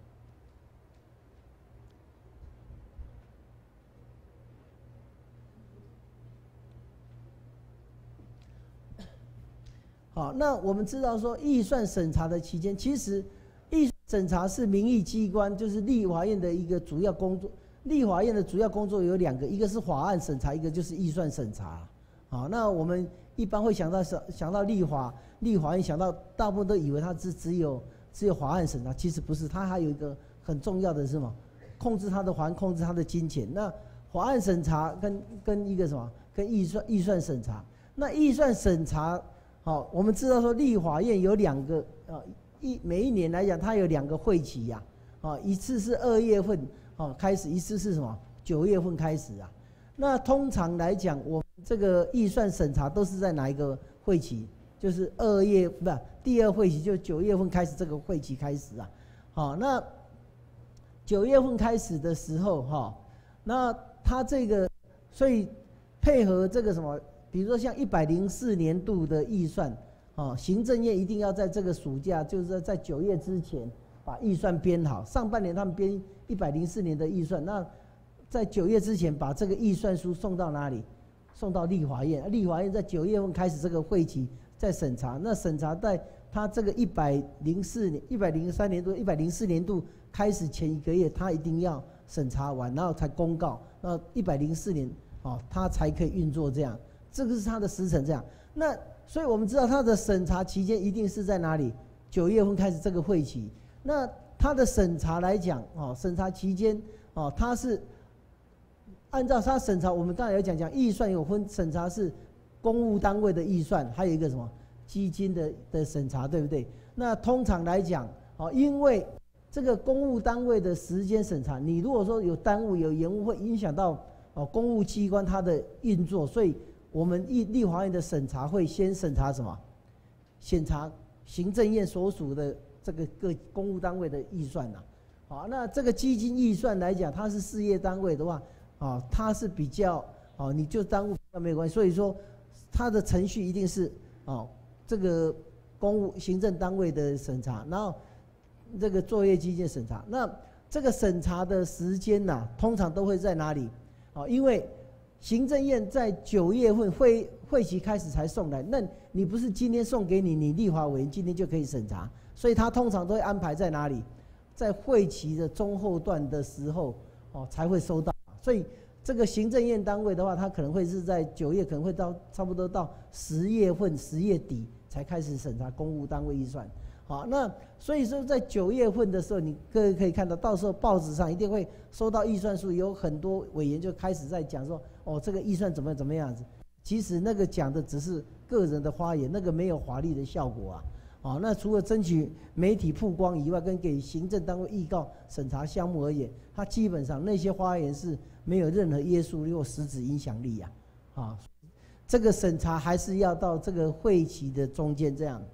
好，那我们知道说预算审查的期间，其实预算审查是民意机关，就是立法院的一个主要工作。立法院的主要工作有两个，一个是法案审查，一个就是预算审查。好，那我们一般会想到想想到立法立法院，想到大部分都以为它只只有只有法案审查，其实不是，它还有一个很重要的是什么？控制它的法案，控制它的金钱。那法案审查跟跟一个什么？跟预算预算审查。那预算审查。好，我们知道说立法院有两个啊，一每一年来讲，它有两个会期呀，啊，一次是二月份啊开始，一次是什么九月份开始啊。那通常来讲，我们这个预算审查都是在哪一个会期？就是二月不是第二会期，就九月份开始这个会期开始啊。好，那九月份开始的时候哈，那它这个所以配合这个什么？比如说像一百零四年度的预算，啊，行政院一定要在这个暑假，就是在九月之前把预算编好。上半年他们编一百零四年的预算，那在九月之前把这个预算书送到哪里？送到立法院。立法院在九月份开始这个会期在审查，那审查在他这个一百零四年、一百零三年度、一百零四年度开始前一个月，他一定要审查完，然后才公告。那一百零四年啊，他才可以运作这样。这个是它的时程这样，那所以我们知道它的审查期间一定是在哪里？九月份开始这个会期。那它的审查来讲，哦，审查期间，哦，它是按照它审查，我们刚才有讲讲预算有分审查是公务单位的预算，还有一个什么基金的的审查，对不对？那通常来讲，哦，因为这个公务单位的时间审查，你如果说有耽误有延误，会影响到哦公务机关它的运作，所以。我们立立法院的审查会先审查什么？审查行政院所属的这个各公务单位的预算呐。好，那这个基金预算来讲，它是事业单位的话，啊，它是比较啊，你就耽误没有关系。所以说，它的程序一定是啊，这个公务行政单位的审查，然后这个作业基金审查。那这个审查的时间呐，通常都会在哪里？啊，因为行政院在九月份会会期开始才送来，那你不是今天送给你，你立法委员今天就可以审查，所以他通常都会安排在哪里，在会期的中后段的时候哦才会收到。所以这个行政院单位的话，他可能会是在九月，可能会到差不多到十月份、十月底才开始审查公务单位预算。好，那所以说在九月份的时候，你各位可以看到，到时候报纸上一定会收到预算书，有很多委员就开始在讲说。哦，这个预算怎么怎么样子？其实那个讲的只是个人的发言，那个没有法律的效果啊。哦，那除了争取媒体曝光以外，跟给行政单位预告审查项目而言，它基本上那些发言是没有任何约束力或实质影响力啊。啊，这个审查还是要到这个会期的中间这样。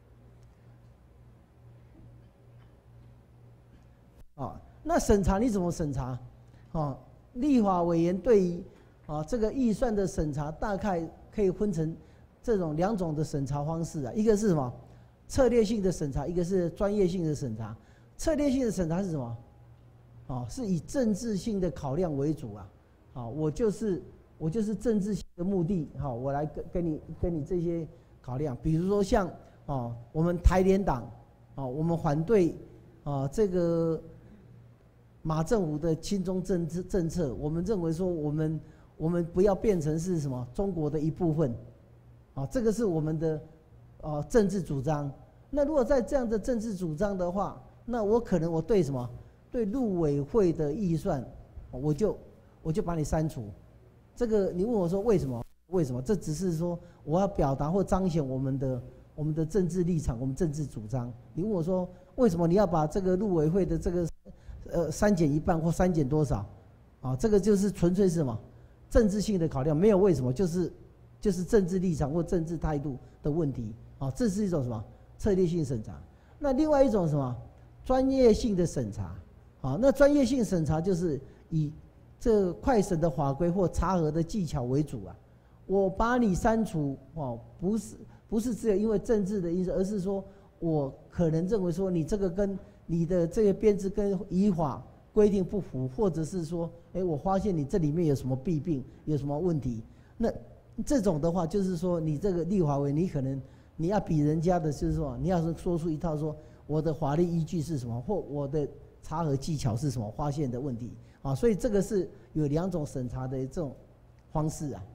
啊，那审查你怎么审查？啊，立法委员对于啊，这个预算的审查大概可以分成这种两种的审查方式啊，一个是什么策略性的审查，一个是专业性的审查。策略性的审查是什么？啊，是以政治性的考量为主啊。啊，我就是我就是政治性的目的，好，我来跟跟你跟你这些考量，比如说像啊，我们台联党啊，我们反对啊这个马政府的亲中政治政策，我们认为说我们。我们不要变成是什么中国的一部分，啊，这个是我们的啊政治主张。那如果在这样的政治主张的话，那我可能我对什么对陆委会的预算，我就我就把你删除。这个你问我说为什么？为什么？这只是说我要表达或彰显我们的我们的政治立场，我们政治主张。你问我说为什么你要把这个陆委会的这个呃删减一半或删减多少？啊，这个就是纯粹是什么？政治性的考量，没有为什么，就是就是政治立场或政治态度的问题啊，这是一种什么策略性审查。那另外一种什么专业性的审查啊？那专业性审查就是以这快审的法规或查核的技巧为主啊。我把你删除哦，不是不是只有因为政治的因素，而是说我可能认为说你这个跟你的这个编制跟依法规定不符，或者是说，哎，我发现你这里面有什么弊病，有什么问题，那这种的话，就是说你这个立法委员，你可能你要比人家的，就是说你要是说出一套说我的法律依据是什么，或我的查核技巧是什么，发现的问题啊，所以这个是有两种审查的这种方式啊。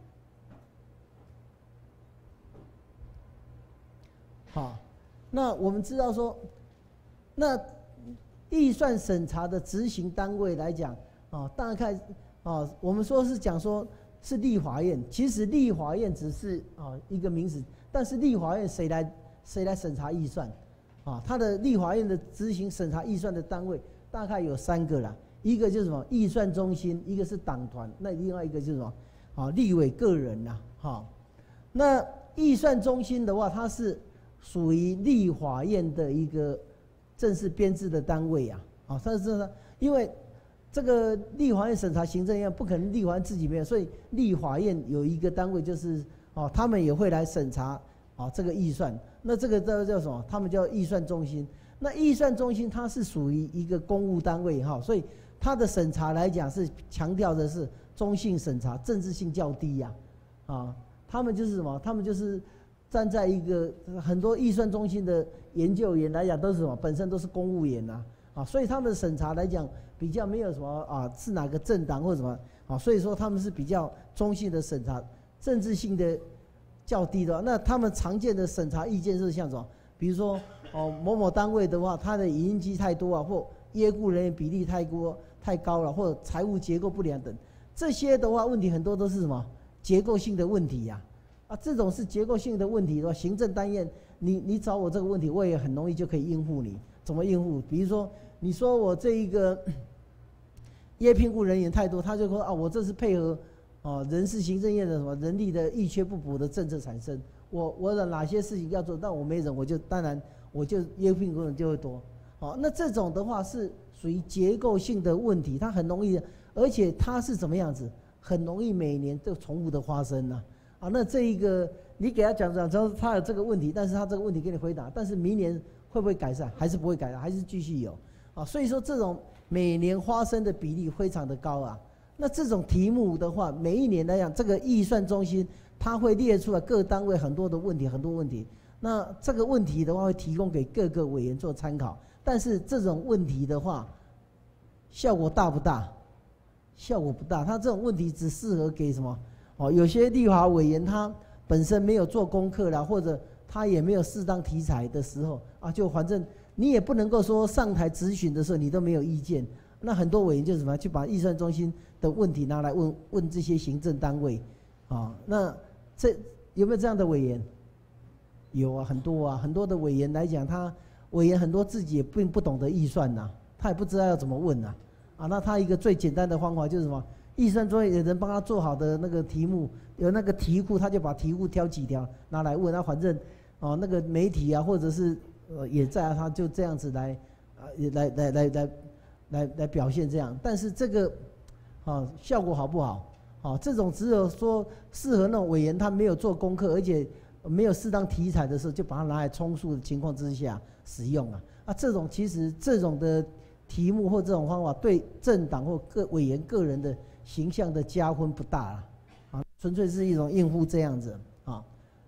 好，那我们知道说，那预算审查的执行单位来讲啊，大概啊，我们说是讲说是立法院，其实立法院只是啊一个名词，但是立法院谁来谁来审查预算？啊，它的立法院的执行审查预算的单位大概有三个啦，一个就是什么预算中心，一个是党团，那另外一个就是什么啊立委个人呐，哈，那预算中心的话，它是属于立法院的一个正式编制的单位啊，啊，它是因为这个立法院审查行政院不可能立法院自己没有，所以立法院有一个单位就是哦，他们也会来审查啊这个预算，那这个叫叫什么？他们叫预算中心。那预算中心它是属于一个公务单位哈，所以它的审查来讲是强调的是中性审查，政治性较低呀，啊，他们就是什么？他们就是站在一个很多预算中心的研究员来讲都是什么？本身都是公务员呐，啊，所以他们的审查来讲比较没有什么啊是哪个政党或者什么啊，所以说他们是比较中性的审查，政治性的较低的。那他们常见的审查意见是像什么？比如说哦某某单位的话，它的影印机太多啊，或业务人员比例太多太高了，或者财务结构不良等，这些的话问题很多都是什么结构性的问题呀、啊？啊，这种是结构性的问题的话，行政单元你你找我这个问题，我也很容易就可以应付你。怎么应付？比如说你说我这一个业聘雇人员太多，他就说啊，我这是配合哦人事行政院的什么人力的预缺不补的政策产生。我我的哪些事情要做，但我没人，我就当然我就业聘雇人就会多。哦，那这种的话是属于结构性的问题，它很容易，而且它是怎么样子，很容易每年都重复的发生呢、啊。啊，那这一个你给他讲讲，知道他有这个问题，但是他这个问题给你回答，但是明年会不会改善？还是不会改善，还是继续有。啊，所以说这种每年发生的比例非常的高啊。那这种题目的话，每一年来讲，这个预算中心它会列出来各单位很多的问题，很多问题。那这个问题的话，会提供给各个委员做参考。但是这种问题的话，效果大不大？效果不大。他这种问题只适合给什么？哦，有些立法委员他本身没有做功课啦，或者他也没有适当题材的时候啊，就反正你也不能够说上台质询的时候你都没有意见。那很多委员就什么，去把预算中心的问题拿来问问这些行政单位，啊，那这有没有这样的委员？有啊，很多啊，很多的委员来讲，他委员很多自己也并不懂得预算呐、啊，他也不知道要怎么问呐、啊，啊，那他一个最简单的方法就是什么？预算中有人帮他做好的那个题目，有那个题库，他就把题库挑几条拿来问，那反正哦那个媒体啊或者是呃也在啊，他就这样子来啊来来来来来来表现这样，但是这个啊效果好不好？啊，这种只有说适合那种委员他没有做功课，而且没有适当题材的时候，就把它拿来充数的情况之下使用啊，啊这种其实这种的题目或这种方法对政党或各委员个人的形象的加分不大啦，啊，纯粹是一种应付这样子啊。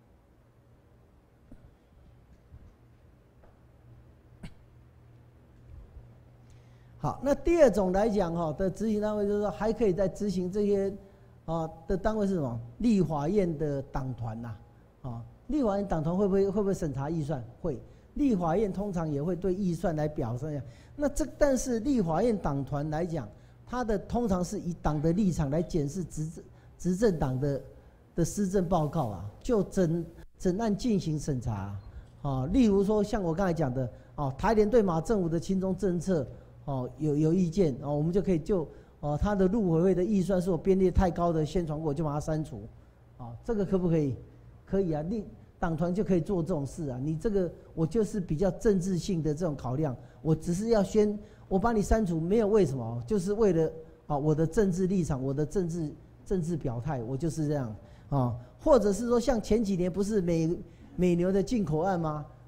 好，那第二种来讲哈的执行单位就是说还可以再执行这些啊的单位是什么？立法院的党团呐，啊，立法院党团会不会会不会审查预算？会，立法院通常也会对预算来表示。那这但是立法院党团来讲，它的通常是以党的立场来检视执政执政党的的施政报告啊，就整整案进行审查啊。例如说像我刚才讲的啊，台联对马政府的亲中政策。哦，有有意见哦，我们就可以就哦，他的陆委会的预算是我编列太高的宣传过，就把它删除，啊，这个可不可以？可以啊，立党团就可以做这种事啊。你这个我就是比较政治性的这种考量，我只是要宣，我把你删除，没有为什么，就是为了啊我的政治立场，我的政治政治表态，我就是这样啊。或者是说，像前几年不是美美牛的进口案吗？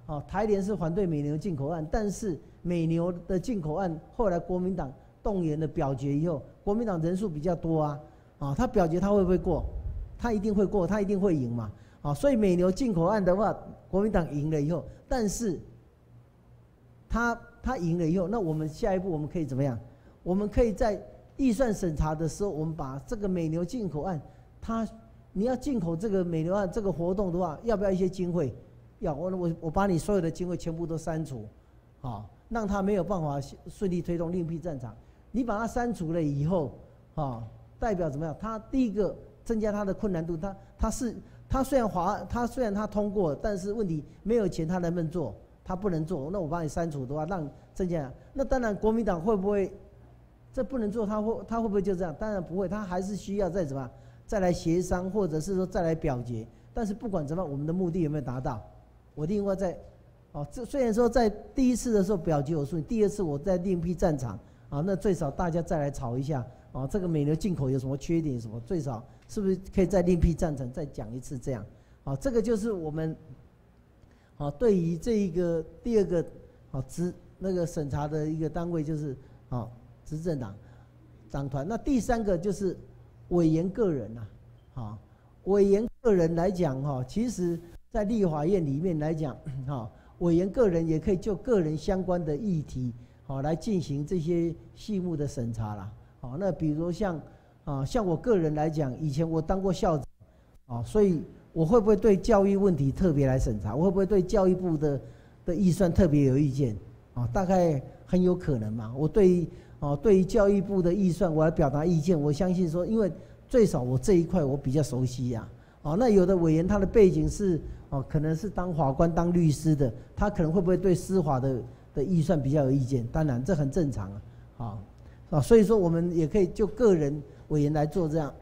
哦，台联是反对美牛进口案，但是美牛的进口案后来国民党动员的表决以后，国民党人数比较多啊，啊，他表决他会不会过？他一定会过，他一定会赢嘛，啊，所以美牛进口案的话，国民党赢了以后，但是他他赢了以后，那我们下一步我们可以怎么样？我们可以在预算审查的时候，我们把这个美牛进口案，它你要进口这个美牛案这个活动的话，要不要一些经费？要，我我我把你所有的经费全部都删除，啊，让他没有办法顺利推动另辟战场。你把它删除了以后，啊，代表怎么样？他第一个增加他的困难度，他他是他虽然华他虽然他通过，但是问题没有钱，他能不能做？他不能做。那我把你删除的话，让增加。那当然，国民党会不会这不能做？他会他会不会就这样？当然不会，他还是需要再怎么再来协商，或者是说再来表决。但是不管怎么样，我们的目的有没有达到？我另外在，哦，这虽然说在第一次的时候表决有顺利，第二次我在另辟战场啊，那最少大家再来吵一下啊，这个美牛进口有什么缺点什么，最少是不是可以再另辟战场再讲一次这样？啊，这个就是我们啊对于这一个第二个啊执那个审查的一个单位就是啊执政党党团，那第三个就是委员个人呐，啊，委员个人来讲哈，其实。在立法院里面来讲，哈，委员个人也可以就个人相关的议题，好来进行这些细目的审查啦。好，那比如像啊，像我个人来讲，以前我当过校长，啊，所以我会不会对教育问题特别来审查？我会不会对教育部的的预算特别有意见？啊，大概很有可能嘛。我对于啊，对于教育部的预算，我来表达意见。我相信说，因为最少我这一块我比较熟悉呀。啊，那有的委员他的背景是。哦，可能是当法官、当律师的，他可能会不会对司法的的预算比较有意见？当然，这很正常啊，啊啊，所以说我们也可以就个人委员来做这样。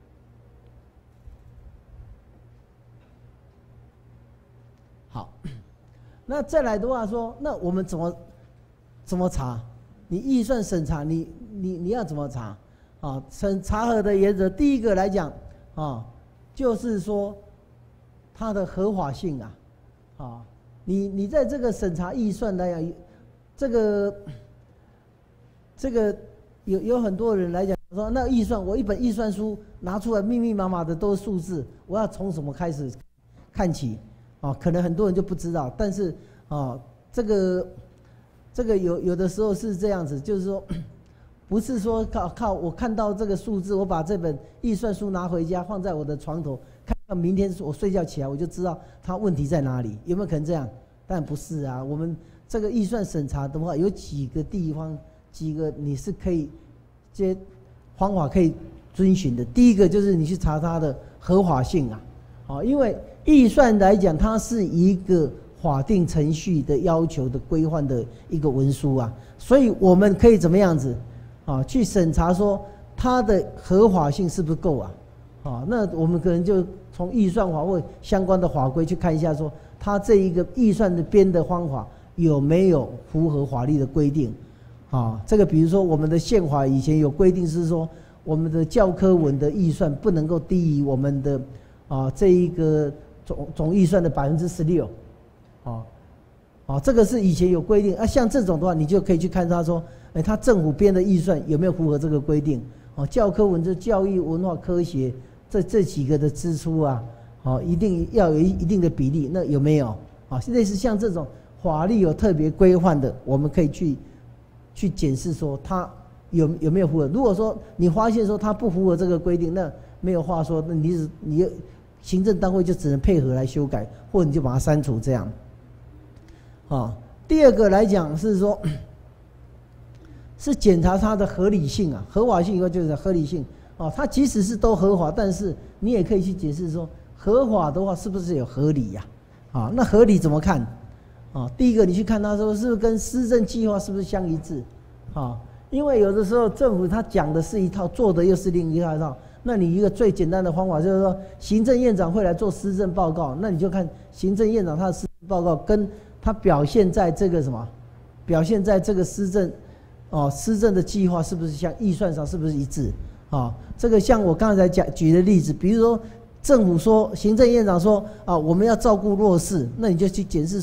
好，那再来的话说，那我们怎么怎么查？你预算审查，你你你要怎么查？啊，审查核的原则，第一个来讲啊，就是说。它的合法性啊，啊，你你在这个审查预算来讲，这个这个有有很多人来讲说，那预算我一本预算书拿出来密密麻麻的都是数字，我要从什么开始看起？啊，可能很多人就不知道，但是啊，这个这个有有的时候是这样子，就是说，不是说靠靠我看到这个数字，我把这本预算书拿回家放在我的床头。看明天我睡觉起来，我就知道它问题在哪里，有没有可能这样？但不是啊。我们这个预算审查的话，有几个地方，几个你是可以，这些方法可以遵循的。第一个就是你去查它的合法性啊，啊，因为预算来讲，它是一个法定程序的要求的规范的一个文书啊，所以我们可以怎么样子啊，去审查说它的合法性是不是够啊？啊，那我们可能就从预算法或相关的法规去看一下，说它这一个预算的编的方法有没有符合法律的规定？啊，这个比如说我们的宪法以前有规定是说，我们的教科文的预算不能够低于我们的啊这一个总总预算的百分之十六，啊，啊，这个是以前有规定啊。像这种的话，你就可以去看他说，哎，他政府编的预算有没有符合这个规定？啊，教科文这教育、文化、科学。这这几个的支出啊，哦，一定要有一定的比例，那有没有啊？类似像这种法律有特别规范的，我们可以去去检视说它有有没有符合。如果说你发现说它不符合这个规定，那没有话说，那你你行政单位就只能配合来修改，或者你就把它删除这样。啊，第二个来讲是说，是检查它的合理性啊，合法性以外就是合理性。哦，它即使是都合法，但是你也可以去解释说，合法的话是不是有合理呀？啊，那合理怎么看？啊，第一个你去看他说是不是跟施政计划是不是相一致？啊，因为有的时候政府他讲的是一套，做的又是另一套。那你一个最简单的方法就是说，行政院长会来做施政报告，那你就看行政院长他的施政报告跟他表现在这个什么，表现在这个施政，哦，施政的计划是不是像预算上是不是一致？啊，这个像我刚才讲举的例子，比如说政府说，行政院长说啊，我们要照顾弱势，那你就去检视说，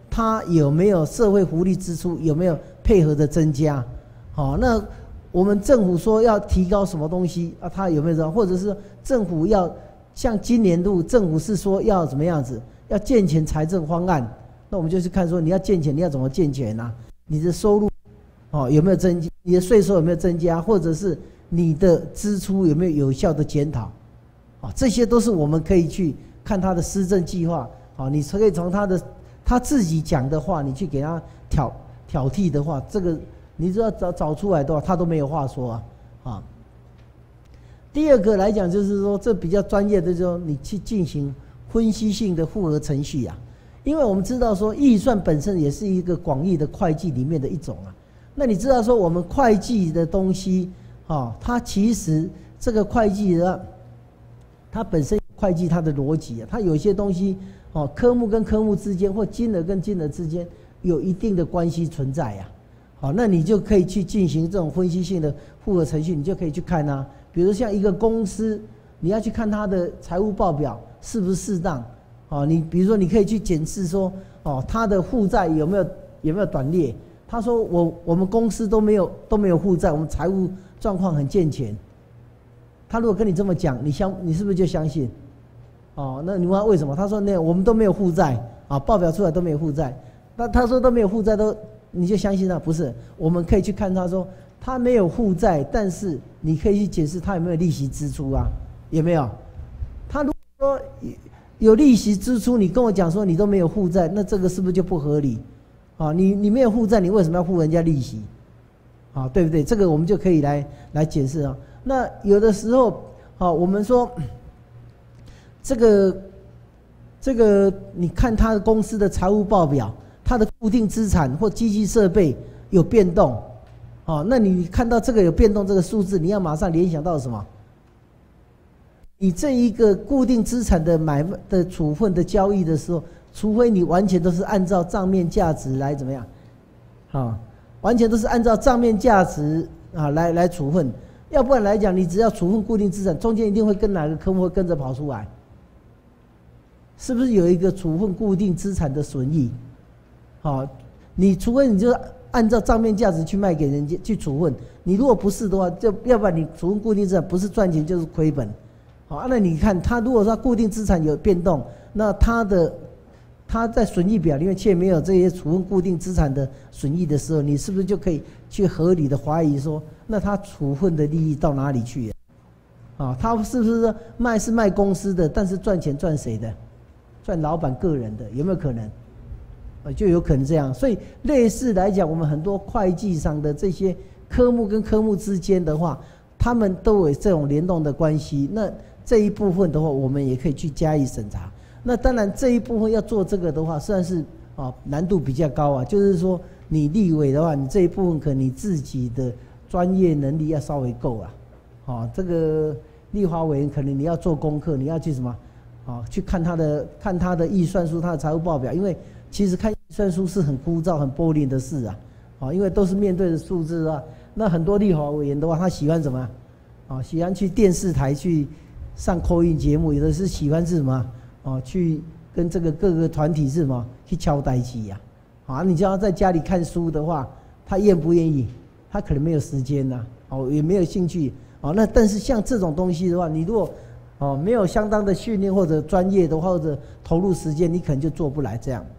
它有没有社会福利支出有没有配合的增加？好，那我们政府说要提高什么东西啊？它有没有这样？或者是政府要像今年度政府是说要怎么样子？要健全财政方案，那我们就去看说你要健全，你要怎么健全啊？你的收入哦有没有增加？你的税收有没有增加？或者是你的支出有没有有效的检讨？啊，这些都是我们可以去看他的施政计划。啊，你可以从他的他自己讲的话，你去给他挑挑剔的话，这个你只要找找出来的话，他都没有话说啊。啊，第二个来讲就是说，这比较专业的，就是说你去进行分析性的复核程序啊。因为我们知道说，预算本身也是一个广义的会计里面的一种啊。那你知道说，我们会计的东西啊，它其实这个会计的，它本身会计它的逻辑啊，它有些东西哦，科目跟科目之间或金额跟金额之间有一定的关系存在呀。好，那你就可以去进行这种分析性的复核程序，你就可以去看啊。比如像一个公司，你要去看它的财务报表是不是适当。哦，你比如说，你可以去检视说，哦，他的负债有没有有没有短劣？他说我我们公司都没有都没有负债，我们财务状况很健全。他如果跟你这么讲，你相你是不是就相信？哦，那你问他为什么？他说那我们都没有负债啊，报表出来都没有负债。那他说都没有负债，都你就相信他？不是，我们可以去看他说他没有负债，但是你可以去解释他有没有利息支出啊？有没有？他如果说有利息支出，你跟我讲说你都没有负债，那这个是不是就不合理？啊，你你没有负债，你为什么要付人家利息？啊，对不对？这个我们就可以来来解释啊。那有的时候，啊，我们说这个这个，你看他的公司的财务报表，他的固定资产或机器设备有变动，啊，那你看到这个有变动这个数字，你要马上联想到什么？你这一个固定资产的买的处分的交易的时候，除非你完全都是按照账面价值来怎么样，啊，完全都是按照账面价值啊来来处分，要不然来讲，你只要处分固定资产，中间一定会跟哪个科目会跟着跑出来，是不是有一个处分固定资产的损益？好，你除非你就按照账面价值去卖给人家去处分，你如果不是的话，就要不然你处分固定资产不是赚钱就是亏本。好，那你看他如果说固定资产有变动，那他的他在损益表里面却没有这些处分固定资产的损益的时候，你是不是就可以去合理的怀疑说，那他处分的利益到哪里去？啊，他是不是说卖是卖公司的，但是赚钱赚谁的？赚老板个人的，有没有可能？啊，就有可能这样。所以类似来讲，我们很多会计上的这些科目跟科目之间的话，他们都有这种联动的关系。那这一部分的话，我们也可以去加以审查。那当然，这一部分要做这个的话，算是啊难度比较高啊。就是说，你立委的话，你这一部分可能你自己的专业能力要稍微够啊。啊，这个立法委员可能你要做功课，你要去什么？啊，去看他的看他的预算书、他的财务报表，因为其实看预算书是很枯燥、很 boring 的事啊。啊，因为都是面对的数字啊。那很多立法委员的话，他喜欢什么？啊，喜欢去电视台去上口音节目，有的是喜欢是什么？哦，去跟这个各个团体是什么去敲代机呀？啊，你叫他在家里看书的话，他愿不愿意？他可能没有时间呐、啊，哦，也没有兴趣。哦，那但是像这种东西的话，你如果哦没有相当的训练或者专业的话，或者投入时间，你可能就做不来这样。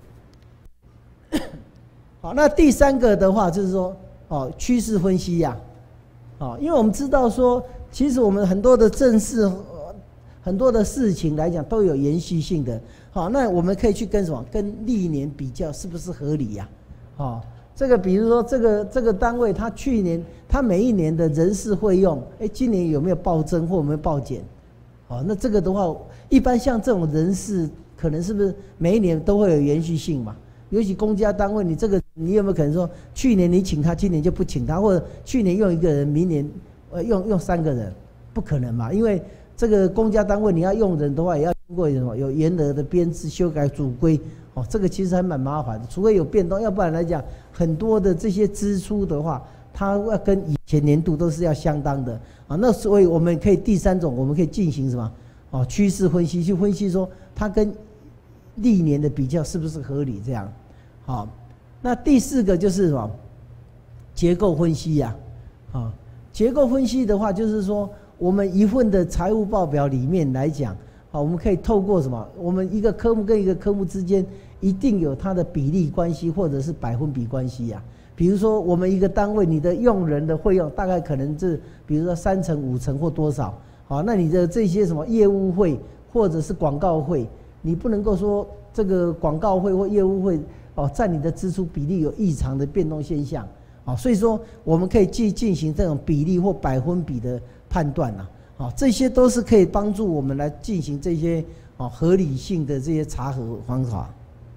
好，那第三个的话就是说，哦，趋势分析呀、啊，哦，因为我们知道说，其实我们很多的政事。很多的事情来讲都有延续性的，好，那我们可以去跟什么？跟历年比较是不是合理呀、啊？好，这个比如说这个这个单位，它去年它每一年的人事费用，哎，今年有没有暴增或有没有暴减？好，那这个的话，一般像这种人事，可能是不是每一年都会有延续性嘛？尤其公家单位，你这个你有没有可能说，去年你请他，今年就不请他，或者去年用一个人，明年呃用用三个人，不可能嘛？因为这个公家单位你要用人的话，也要经过什么有严格的编制、修改组规，哦，这个其实还蛮麻烦的。除非有变动，要不然来讲，很多的这些支出的话，它要跟以前年度都是要相当的啊。那所以我们可以第三种，我们可以进行什么？哦，趋势分析，去分析说它跟历年的比较是不是合理这样？好，那第四个就是什么？结构分析呀、啊，啊，结构分析的话，就是说我们一份的财务报表里面来讲，啊，我们可以透过什么？我们一个科目跟一个科目之间一定有它的比例关系，或者是百分比关系呀、啊。比如说，我们一个单位，你的用人的费用大概可能是，比如说三成、五成或多少，好，那你的这些什么业务费或者是广告费，你不能够说这个广告费或业务费哦，在你的支出比例有异常的变动现象，啊，所以说我们可以去进行这种比例或百分比的判断呐，啊，这些都是可以帮助我们来进行这些啊合理性的这些查核方法。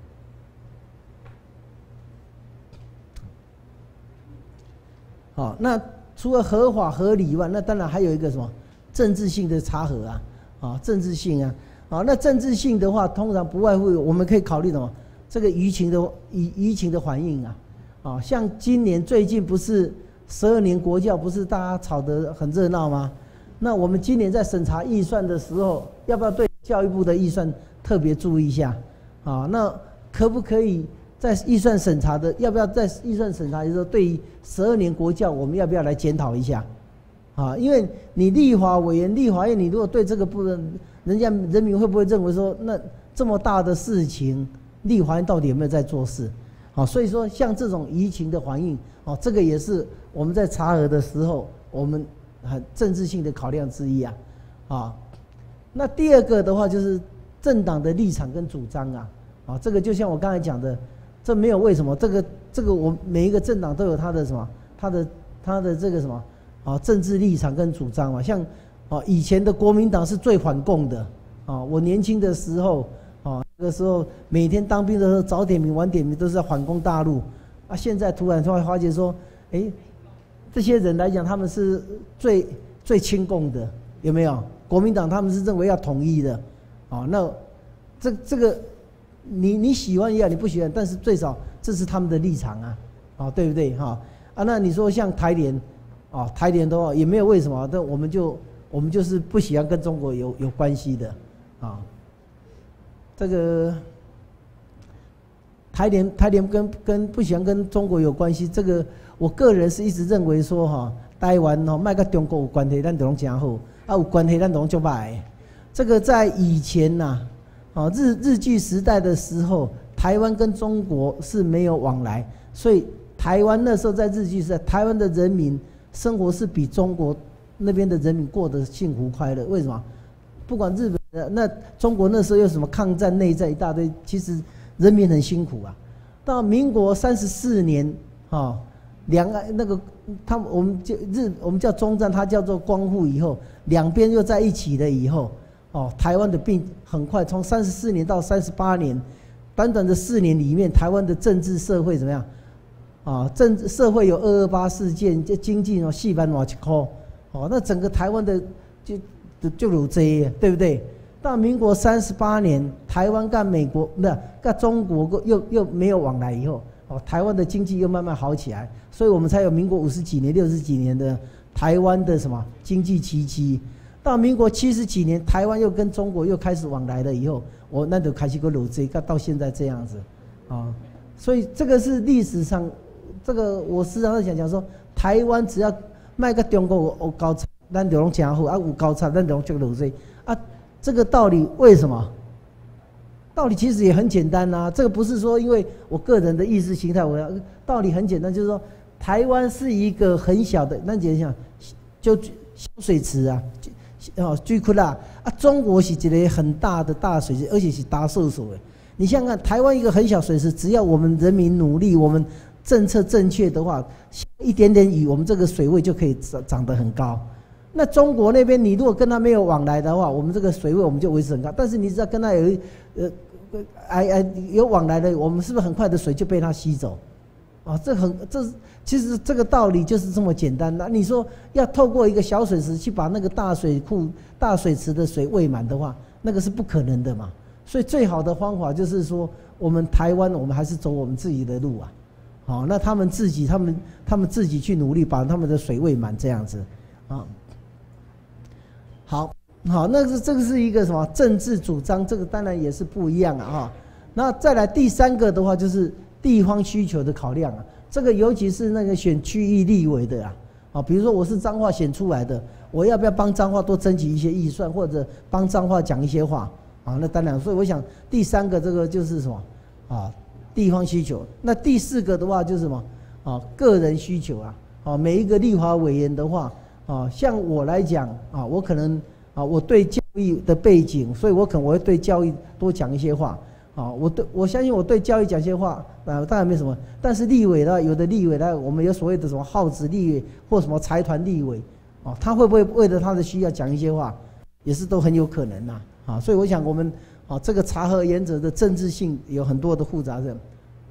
好，那除了合法合理以外，那当然还有一个什么政治性的查核啊，啊，政治性啊，啊，那政治性的话，通常不外乎我们可以考虑什么？这个舆情的舆舆情的反应啊，啊，像今年最近不是十二年国教不是大家吵得很热闹吗？那我们今年在审查预算的时候，要不要对教育部的预算特别注意一下？啊，那可不可以？在预算审查的，要不要在预算审查的时候，对于十二年国教，我们要不要来检讨一下？啊，因为你立法委员、立法院，你如果对这个部分，人家人民会不会认为说，那这么大的事情，立法院到底有没有在做事？啊，所以说像这种舆情的反应，啊，这个也是我们在查核的时候，我们很政治性的考量之一啊。啊，那第二个的话就是政党的立场跟主张啊，啊，这个就像我刚才讲的。这没有为什么，这个这个我每一个政党都有他的什么，他的他的这个什么啊政治立场跟主张嘛。像啊以前的国民党是最反共的啊，我年轻的时候啊那个时候每天当兵的时候早点名晚点名都是在反攻大陆啊，现在突然突然发觉说，哎，这些人来讲他们是最最亲共的，有没有？国民党他们是认为要统一的啊，那这这个。你你喜欢也好，你不喜欢，但是最少这是他们的立场啊，啊，对不对哈？啊，那你说像台联，啊，台联的话也没有为什么，但我们就我们就是不喜欢跟中国有有关系的，啊，这个台联台联跟跟不喜欢跟中国有关系，这个我个人是一直认为说哈，台湾哦，卖跟中国有关系，咱都拢真好，啊有关系咱都拢就歹，这个在以前呐、啊。啊，日日据时代的时候，台湾跟中国是没有往来，所以台湾那时候在日据时代，台湾的人民生活是比中国那边的人民过得幸福快乐。为什么？不管日本那中国那时候有什么抗战、内战一大堆，其实人民很辛苦啊。到民国三十四年，啊，两岸那个他们我们就日我们叫中战，它叫做光复以后，两边又在一起了以后。哦，台湾的病很快，从三十四年到三十八年，短短的四年里面，台湾的政治社会怎么样？啊，政治社会有二二八事件，这经济哦细板往一扣，哦，那整个台湾的就就就有这些，对不对？到民国三十八年，台湾跟美国不是跟中国又又没有往来以后，哦，台湾的经济又慢慢好起来，所以我们才有民国五十几年、六十几年的台湾的什么经济奇迹。到民国七十几年，台湾又跟中国又开始往来了以后，我那就开始个路这个到现在这样子，啊，所以这个是历史上，这个我时常在想讲说，台湾只要卖个中国有高产，咱就拢真好啊，有高产咱就拢这个路这啊，这个道理为什么？道理其实也很简单啊，这个不是说因为我个人的意识形态，我要道理很简单，就是说台湾是一个很小的，那你想就小水池啊。哦，水库啦啊！中国是一个很大的大水池，而且是大厕所的。你想想看，台湾一个很小水池，只要我们人民努力，我们政策正确的话，一点点雨，我们这个水位就可以长长得很高。那中国那边，你如果跟他没有往来的话，我们这个水位我们就维持很高。但是你只要跟他有呃，哎哎有往来的，我们是不是很快的水就被他吸走？啊，这很这其实这个道理就是这么简单。那你说要透过一个小水池去把那个大水库、大水池的水喂满的话，那个是不可能的嘛。所以最好的方法就是说，我们台湾我们还是走我们自己的路啊。好，那他们自己，他们他们自己去努力把他们的水喂满这样子啊。好，好，那是这个是一个什么政治主张？这个当然也是不一样啊哈。 那再来第三个的话，就是地方需求的考量啊。这个尤其是那个选区域立委的啊，啊，比如说我是彰化选出来的，我要不要帮彰化多争取一些预算，或者帮彰化讲一些话啊？那当然，所以我想第三个这个就是什么啊？地方需求。那第四个的话就是什么啊？个人需求啊。啊，每一个立法委员的话啊，像我来讲啊，我可能啊，我对教育的背景，所以我可能我会对教育多讲一些话。啊，我对我相信我对教育讲些话，啊，当然没什么。但是立委呢，有的立委呢，我们有所谓的什么号子立委或什么财团立委，啊，他会不会为了他的需要讲一些话，也是都很有可能呐。啊，所以我想我们啊，这个查核原则的政治性有很多的复杂性。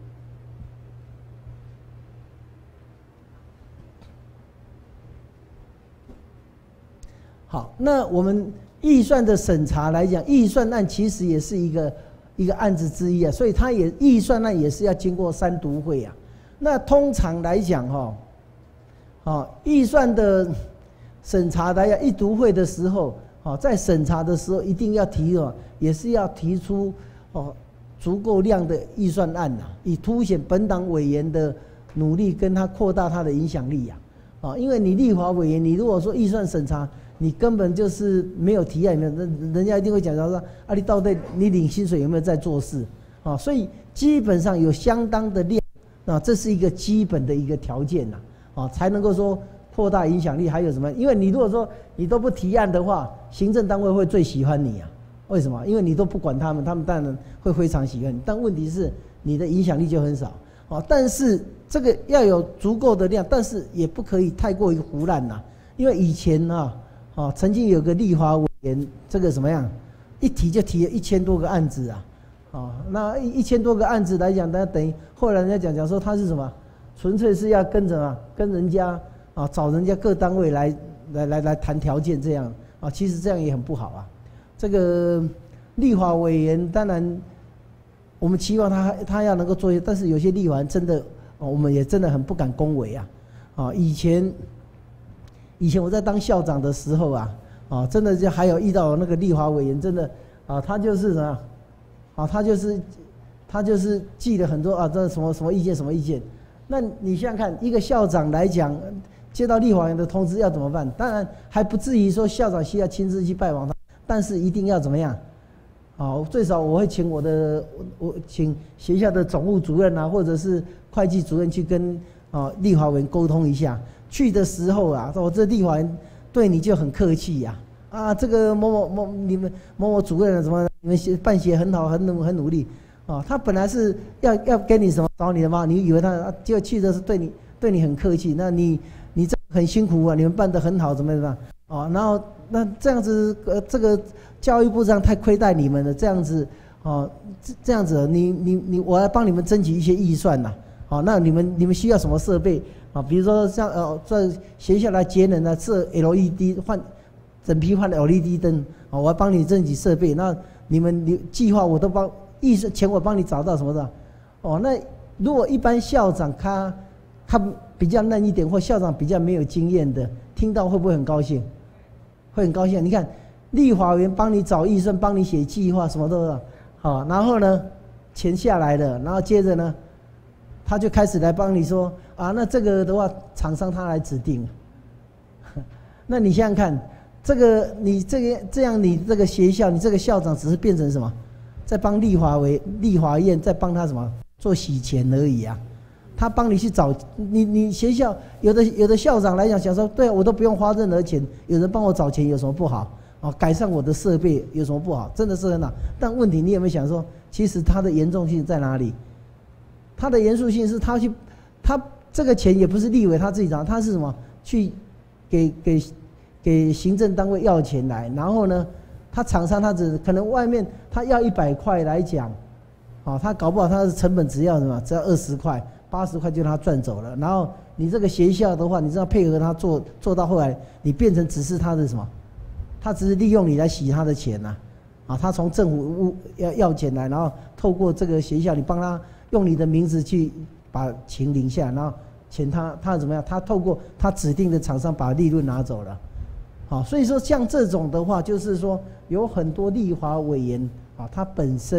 好，那我们预算的审查来讲，预算案其实也是一个。一个案子之一啊，所以它也预算呢也是要经过三读会啊。那通常来讲哈，啊预算的审查来讲，一读会的时候，啊在审查的时候一定要提哦，也是要提出哦足够量的预算案呐，以凸显本党委员的努力，跟他扩大他的影响力呀。啊，因为你立法委员，你如果说预算审查，你根本就是没有提案，没有，人人家一定会讲到说，啊，你到底你领薪水有没有在做事啊？所以基本上有相当的量啊，这是一个基本的一个条件呐，啊，才能够说扩大影响力。还有什么？因为你如果说你都不提案的话，行政单位会最喜欢你啊。为什么？因为你都不管他们，他们当然会非常喜欢你。但问题是你的影响力就很少啊。但是这个要有足够的量，但是也不可以太过于胡乱呐，因为以前啊。哦，曾经有个立法委员，这个怎么样？一提就提了一千多个案子啊！哦，那一千多个案子来讲，那等于后来人家讲讲说他是什么？纯粹是要跟着啊，跟人家啊，找人家各单位来来来来谈条件这样啊，其实这样也很不好啊。这个立法委员当然，我们期望他他要能够做，但是有些立法真的，我们也真的很不敢恭维啊！啊，以前。以前我在当校长的时候啊，啊，真的就还有遇到那个立法委员，真的啊，他就是什么，啊，他就是他就是记了很多啊，这什么什么意见什么意见。那你想想看，一个校长来讲，接到立法委员的通知要怎么办？当然还不至于说校长需要亲自去拜访他，但是一定要怎么样？啊，最少我会请我的我请学校的总务主任啊，或者是会计主任去跟啊立法委员沟通一下。去的时候啊，我这立法委员对你就很客气呀、啊，啊，这个某某某你们某某主任什么，你们写办写很好，很努很努力，啊，他本来是要要给你什么找你的吗？你以为他，啊、结果去的是对你对你很客气，那你你这很辛苦啊，你们办得很好，怎么怎么啊？然后那这样子，呃，这个教育部这样太亏待你们了，这样子，啊，这这样子，你你你，我来帮你们争取一些预算呐，啊，那你们你们需要什么设备？啊，比如说像呃，在学校来节能啊，设 L E D 换整批换 L E D 灯啊，我要帮你争取设备。那你们你计划我都帮，预算钱我帮你找到什么的。哦，那如果一般校长他他比较嫩一点，或校长比较没有经验的，听到会不会很高兴？会很高兴。你看，立法委员帮你找预算，帮你写计划，什么都是好。然后呢，钱下来了，然后接着呢，他就开始来帮你说。啊，那这个的话，厂商他来指定。那你想想看，这个你这个这样，你这个学校，你这个校长只是变成什么，在帮立法委立法院在帮他什么做洗钱而已啊。他帮你去找你，你学校有的有的校长来讲，想说，对我都不用花任何钱，有人帮我找钱有什么不好？啊，改善我的设备有什么不好？真的是很好。但问题你有没有想说，其实它的严重性在哪里？它的严肃性是他去他。这个钱也不是立委他自己找，他是什么？去给给给行政单位要钱来，然后呢，他厂商他只可能外面他要一百块来讲，啊，他搞不好他的成本只要什么？只要二十块、八十块就让他赚走了。然后你这个学校的话，你知道配合他做做到后来，你变成只是他的什么？他只是利用你来洗他的钱呐、啊，啊，他从政府要要钱来，然后透过这个学校，你帮他用你的名字去。把钱领下，然后钱他他怎么样？他透过他指定的厂商把利润拿走了，好，所以说像这种的话，就是说有很多立法委员啊，他本身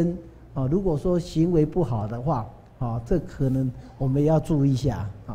啊，如果说行为不好的话，啊，这可能我们也要注意一下啊。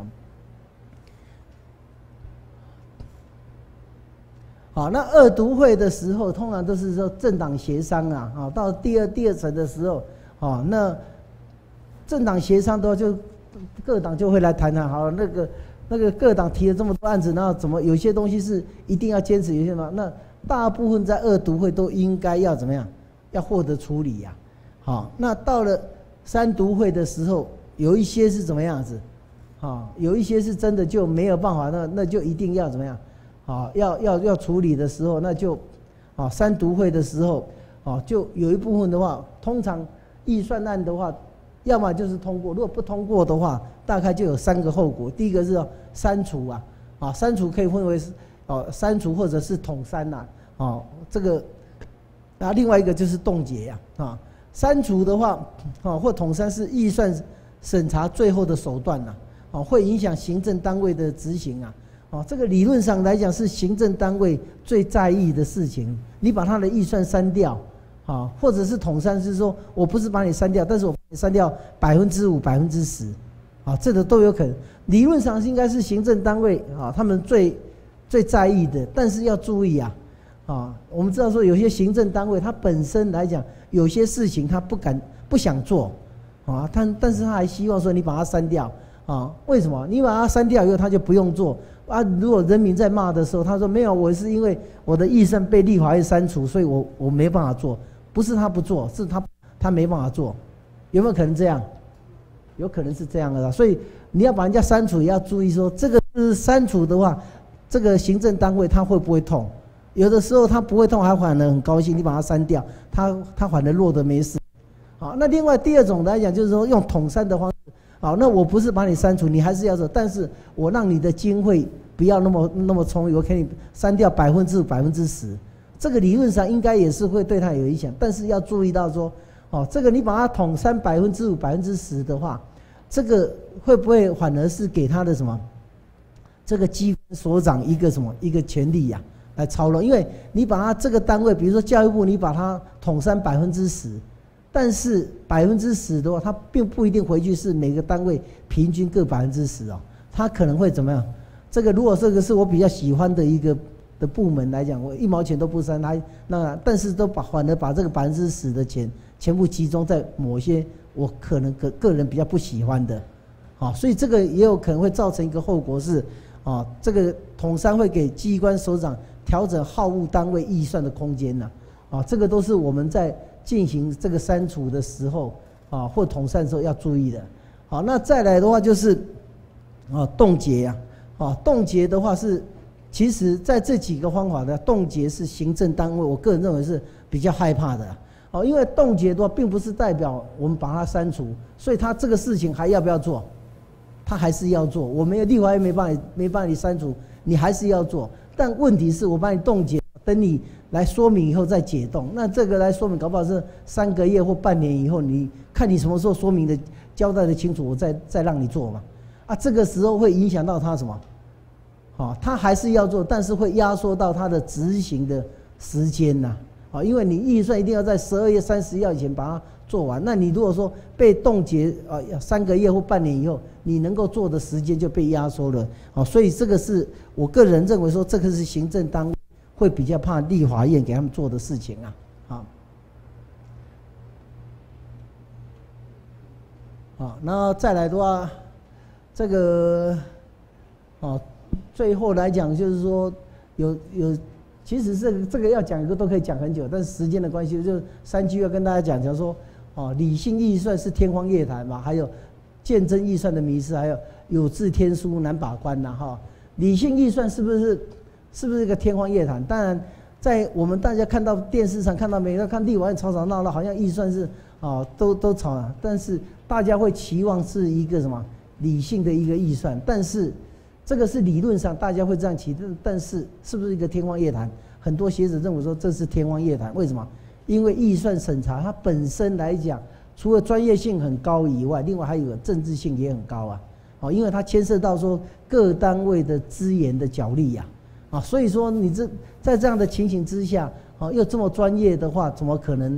好，那二读会的时候，通常都是说政党协商啊，啊，到第二第二层的时候，啊，那政党协商的话，就各党就会来谈谈，好，那个那个各党提了这么多案子，然后怎么有些东西是一定要坚持，有些嘛，那大部分在二读会都应该要怎么样，要获得处理呀、啊，好，那到了三读会的时候，有一些是怎么样子，啊，有一些是真的就没有办法，那那就一定要怎么样，啊，要要要处理的时候，那就，啊，三读会的时候，啊，就有一部分的话，通常预算案的话。要么就是通过，如果不通过的话，大概就有三个后果。第一个是删除啊，啊，删除可以分为是哦删除或者是统删呐，啊，这个，然后另外一个就是冻结呀，啊，删除的话，啊或统删是预算审查最后的手段呐，啊，会影响行政单位的执行啊，啊，这个理论上来讲是行政单位最在意的事情，你把他的预算删掉。啊，或者是统删，是说我不是把你删掉，但是我把你删掉百分之五、百分之十，啊，这个都有可能。理论上应该是行政单位啊，他们最最在意的，但是要注意啊，啊，我们知道说有些行政单位它本身来讲，有些事情他不敢不想做，啊，但但是他还希望说你把它删掉，啊，为什么？你把它删掉以后，他就不用做。啊，如果人民在骂的时候，他说没有，我是因为我的预算被立法院删除，所以我我没办法做。不是他不做，是他他没办法做，有没有可能这样？有可能是这样的啦。所以你要把人家删除，也要注意说，这个是删除的话，这个行政单位他会不会痛？有的时候他不会痛，还反而很高兴，你把它删掉，他他反而落得没事。好，那另外第二种来讲，就是说用统删的方式。好，那我不是把你删除，你还是要做，但是我让你的经费不要那么那么充裕，我给你删掉百分之五、百分之十。这个理论上应该也是会对他有影响，但是要注意到说，哦，这个你把它统删百分之五、百分之十的话，这个会不会反而是给他的什么？这个机关所长一个什么一个权利呀、啊，来操弄？因为你把他这个单位，比如说教育部，你把它统删百分之十，但是百分之十的话，它并不一定回去是每个单位平均各百分之十哦，它可能会怎么样？这个如果这个是我比较喜欢的一个。的部门来讲，我一毛钱都不删，他那但是都把反而把这个百分之十的钱全部集中在某些我可能个个人比较不喜欢的，啊，所以这个也有可能会造成一个后果是，啊，这个统删会给机关首长调整耗务单位预算的空间呐，啊，这个都是我们在进行这个删除的时候，啊，或统删的时候要注意的。好，那再来的话就是，啊，冻结呀，啊，冻结的话是。其实，在这几个方法的冻结是行政单位，我个人认为是比较害怕的哦，因为冻结的话，并不是代表我们把它删除，所以他这个事情还要不要做？他还是要做。我们立法院没办法没办法你删除，你还是要做。但问题是我把你冻结，等你来说明以后再解冻。那这个来说明，搞不好是三个月或半年以后，你看你什么时候说明的交代的清楚，我再再让你做嘛。啊，这个时候会影响到他什么？啊，他还是要做，但是会压缩到他的执行的时间呐。啊，因为你预算一定要在十二月三十号以前把它做完。那你如果说被冻结啊，三个月或半年以后，你能够做的时间就被压缩了。啊，所以这个是我个人认为说，这个是行政单位会比较怕立法院给他们做的事情啊。啊，啊，然后再来的话，这个，啊。最后来讲，就是说有有，其实这个这个要讲一个都可以讲很久，但是时间的关系，就三句要跟大家讲，讲说，哦，理性预算是天方夜谭嘛，还有见真预算的迷思，还有有字天书难把关呐，哈。理性预算是不是是不是一个天方夜谭？当然，在我们大家看到电视上看到每个看立法院吵吵闹闹，好像预算是啊都都吵啊，但是大家会期望是一个什么理性的一个预算，但是。这个是理论上大家会这样期，但是是不是一个天方夜谭？很多学者认为说这是天方夜谭，为什么？因为预算审查它本身来讲，除了专业性很高以外，另外还有个政治性也很高啊。哦，因为它牵涉到说各单位的资源的角力呀，啊，所以说你这在这样的情形之下，哦，又这么专业的话，怎么可能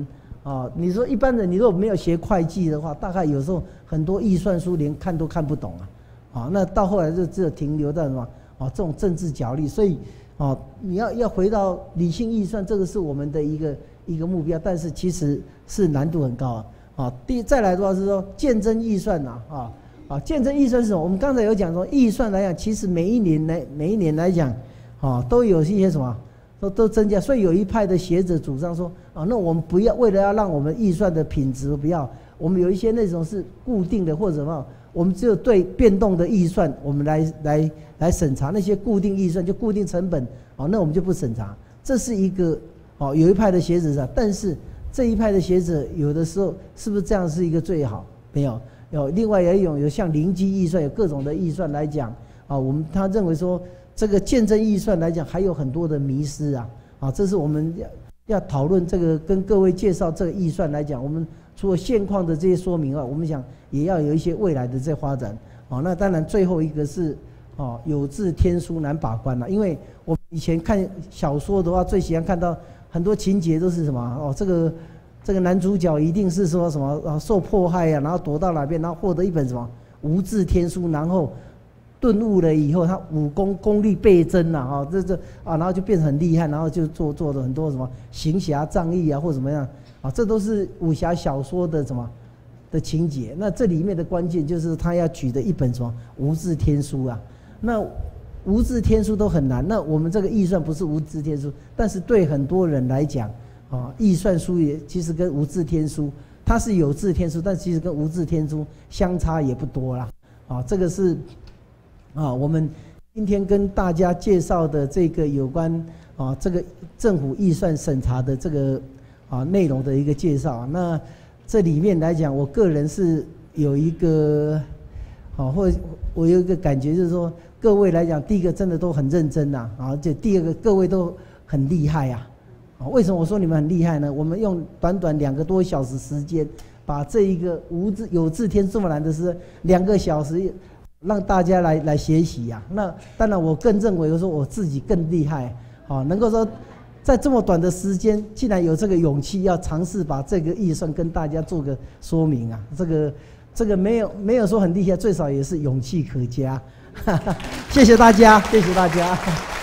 啊，你说一般人，你如果没有学会计的话，大概有时候很多预算书连看都看不懂啊，啊，那到后来就只有停留在什么啊这种政治角力，所以啊你要要回到理性预算，这个是我们的一个一个目标，但是其实是难度很高啊。啊，第再来的话是说见证预算呐，啊啊，见证预算是什么？我们刚才有讲说预算来讲，其实每一年来每一年来讲，啊都有一些什么。都都增加，所以有一派的学者主张说，啊，那我们不要为了要让我们预算的品质不要，我们有一些内容是固定的或者什么，我们只有对变动的预算，我们来来来审查那些固定预算就固定成本，哦，那我们就不审查。这是一个哦，有一派的学者是，但是这一派的学者有的时候是不是这样是一个最好？没有，有另外有一种有像零基预算，有各种的预算来讲，啊，我们他认为说。这个见证预算来讲，还有很多的迷失啊，啊，这是我们要要讨论这个，跟各位介绍这个预算来讲，我们除了现况的这些说明外，我们想也要有一些未来的这发展，啊，那当然最后一个是，哦，有志天书难把关了，因为我以前看小说的话，最喜欢看到很多情节都是什么，哦，这个这个男主角一定是说什么啊受迫害啊，然后躲到哪边，然后获得一本什么无字天书，然后。顿悟了以后，他武功功力倍增了哈，这这啊，然后就变得很厉害，然后就做做了很多什么行侠仗义啊，或怎么样啊，这都是武侠小说的什么的情节。那这里面的关键就是他要举的一本什么无字天书啊。那无字天书都很难，那我们这个预算不是无字天书，但是对很多人来讲啊，预算书也其实跟无字天书，它是有字天书，但其实跟无字天书相差也不多啦。啊，这个是。啊，我们今天跟大家介绍的这个有关啊这个政府预算审查的这个啊内容的一个介绍，那这里面来讲，我个人是有一个啊，或我有一个感觉就是说，各位来讲，第一个真的都很认真呐，啊，这第二个各位都很厉害呀，啊，为什么我说你们很厉害呢？我们用短短两个多小时时间，把这一个无字有字天这么难的事，两个小时。让大家来来学习呀、啊，那当然我更认为说我自己更厉害，啊，能够说在这么短的时间，竟然有这个勇气要尝试把这个预算跟大家做个说明啊，这个这个没有没有说很厉害，最少也是勇气可嘉，谢谢大家，谢谢大家。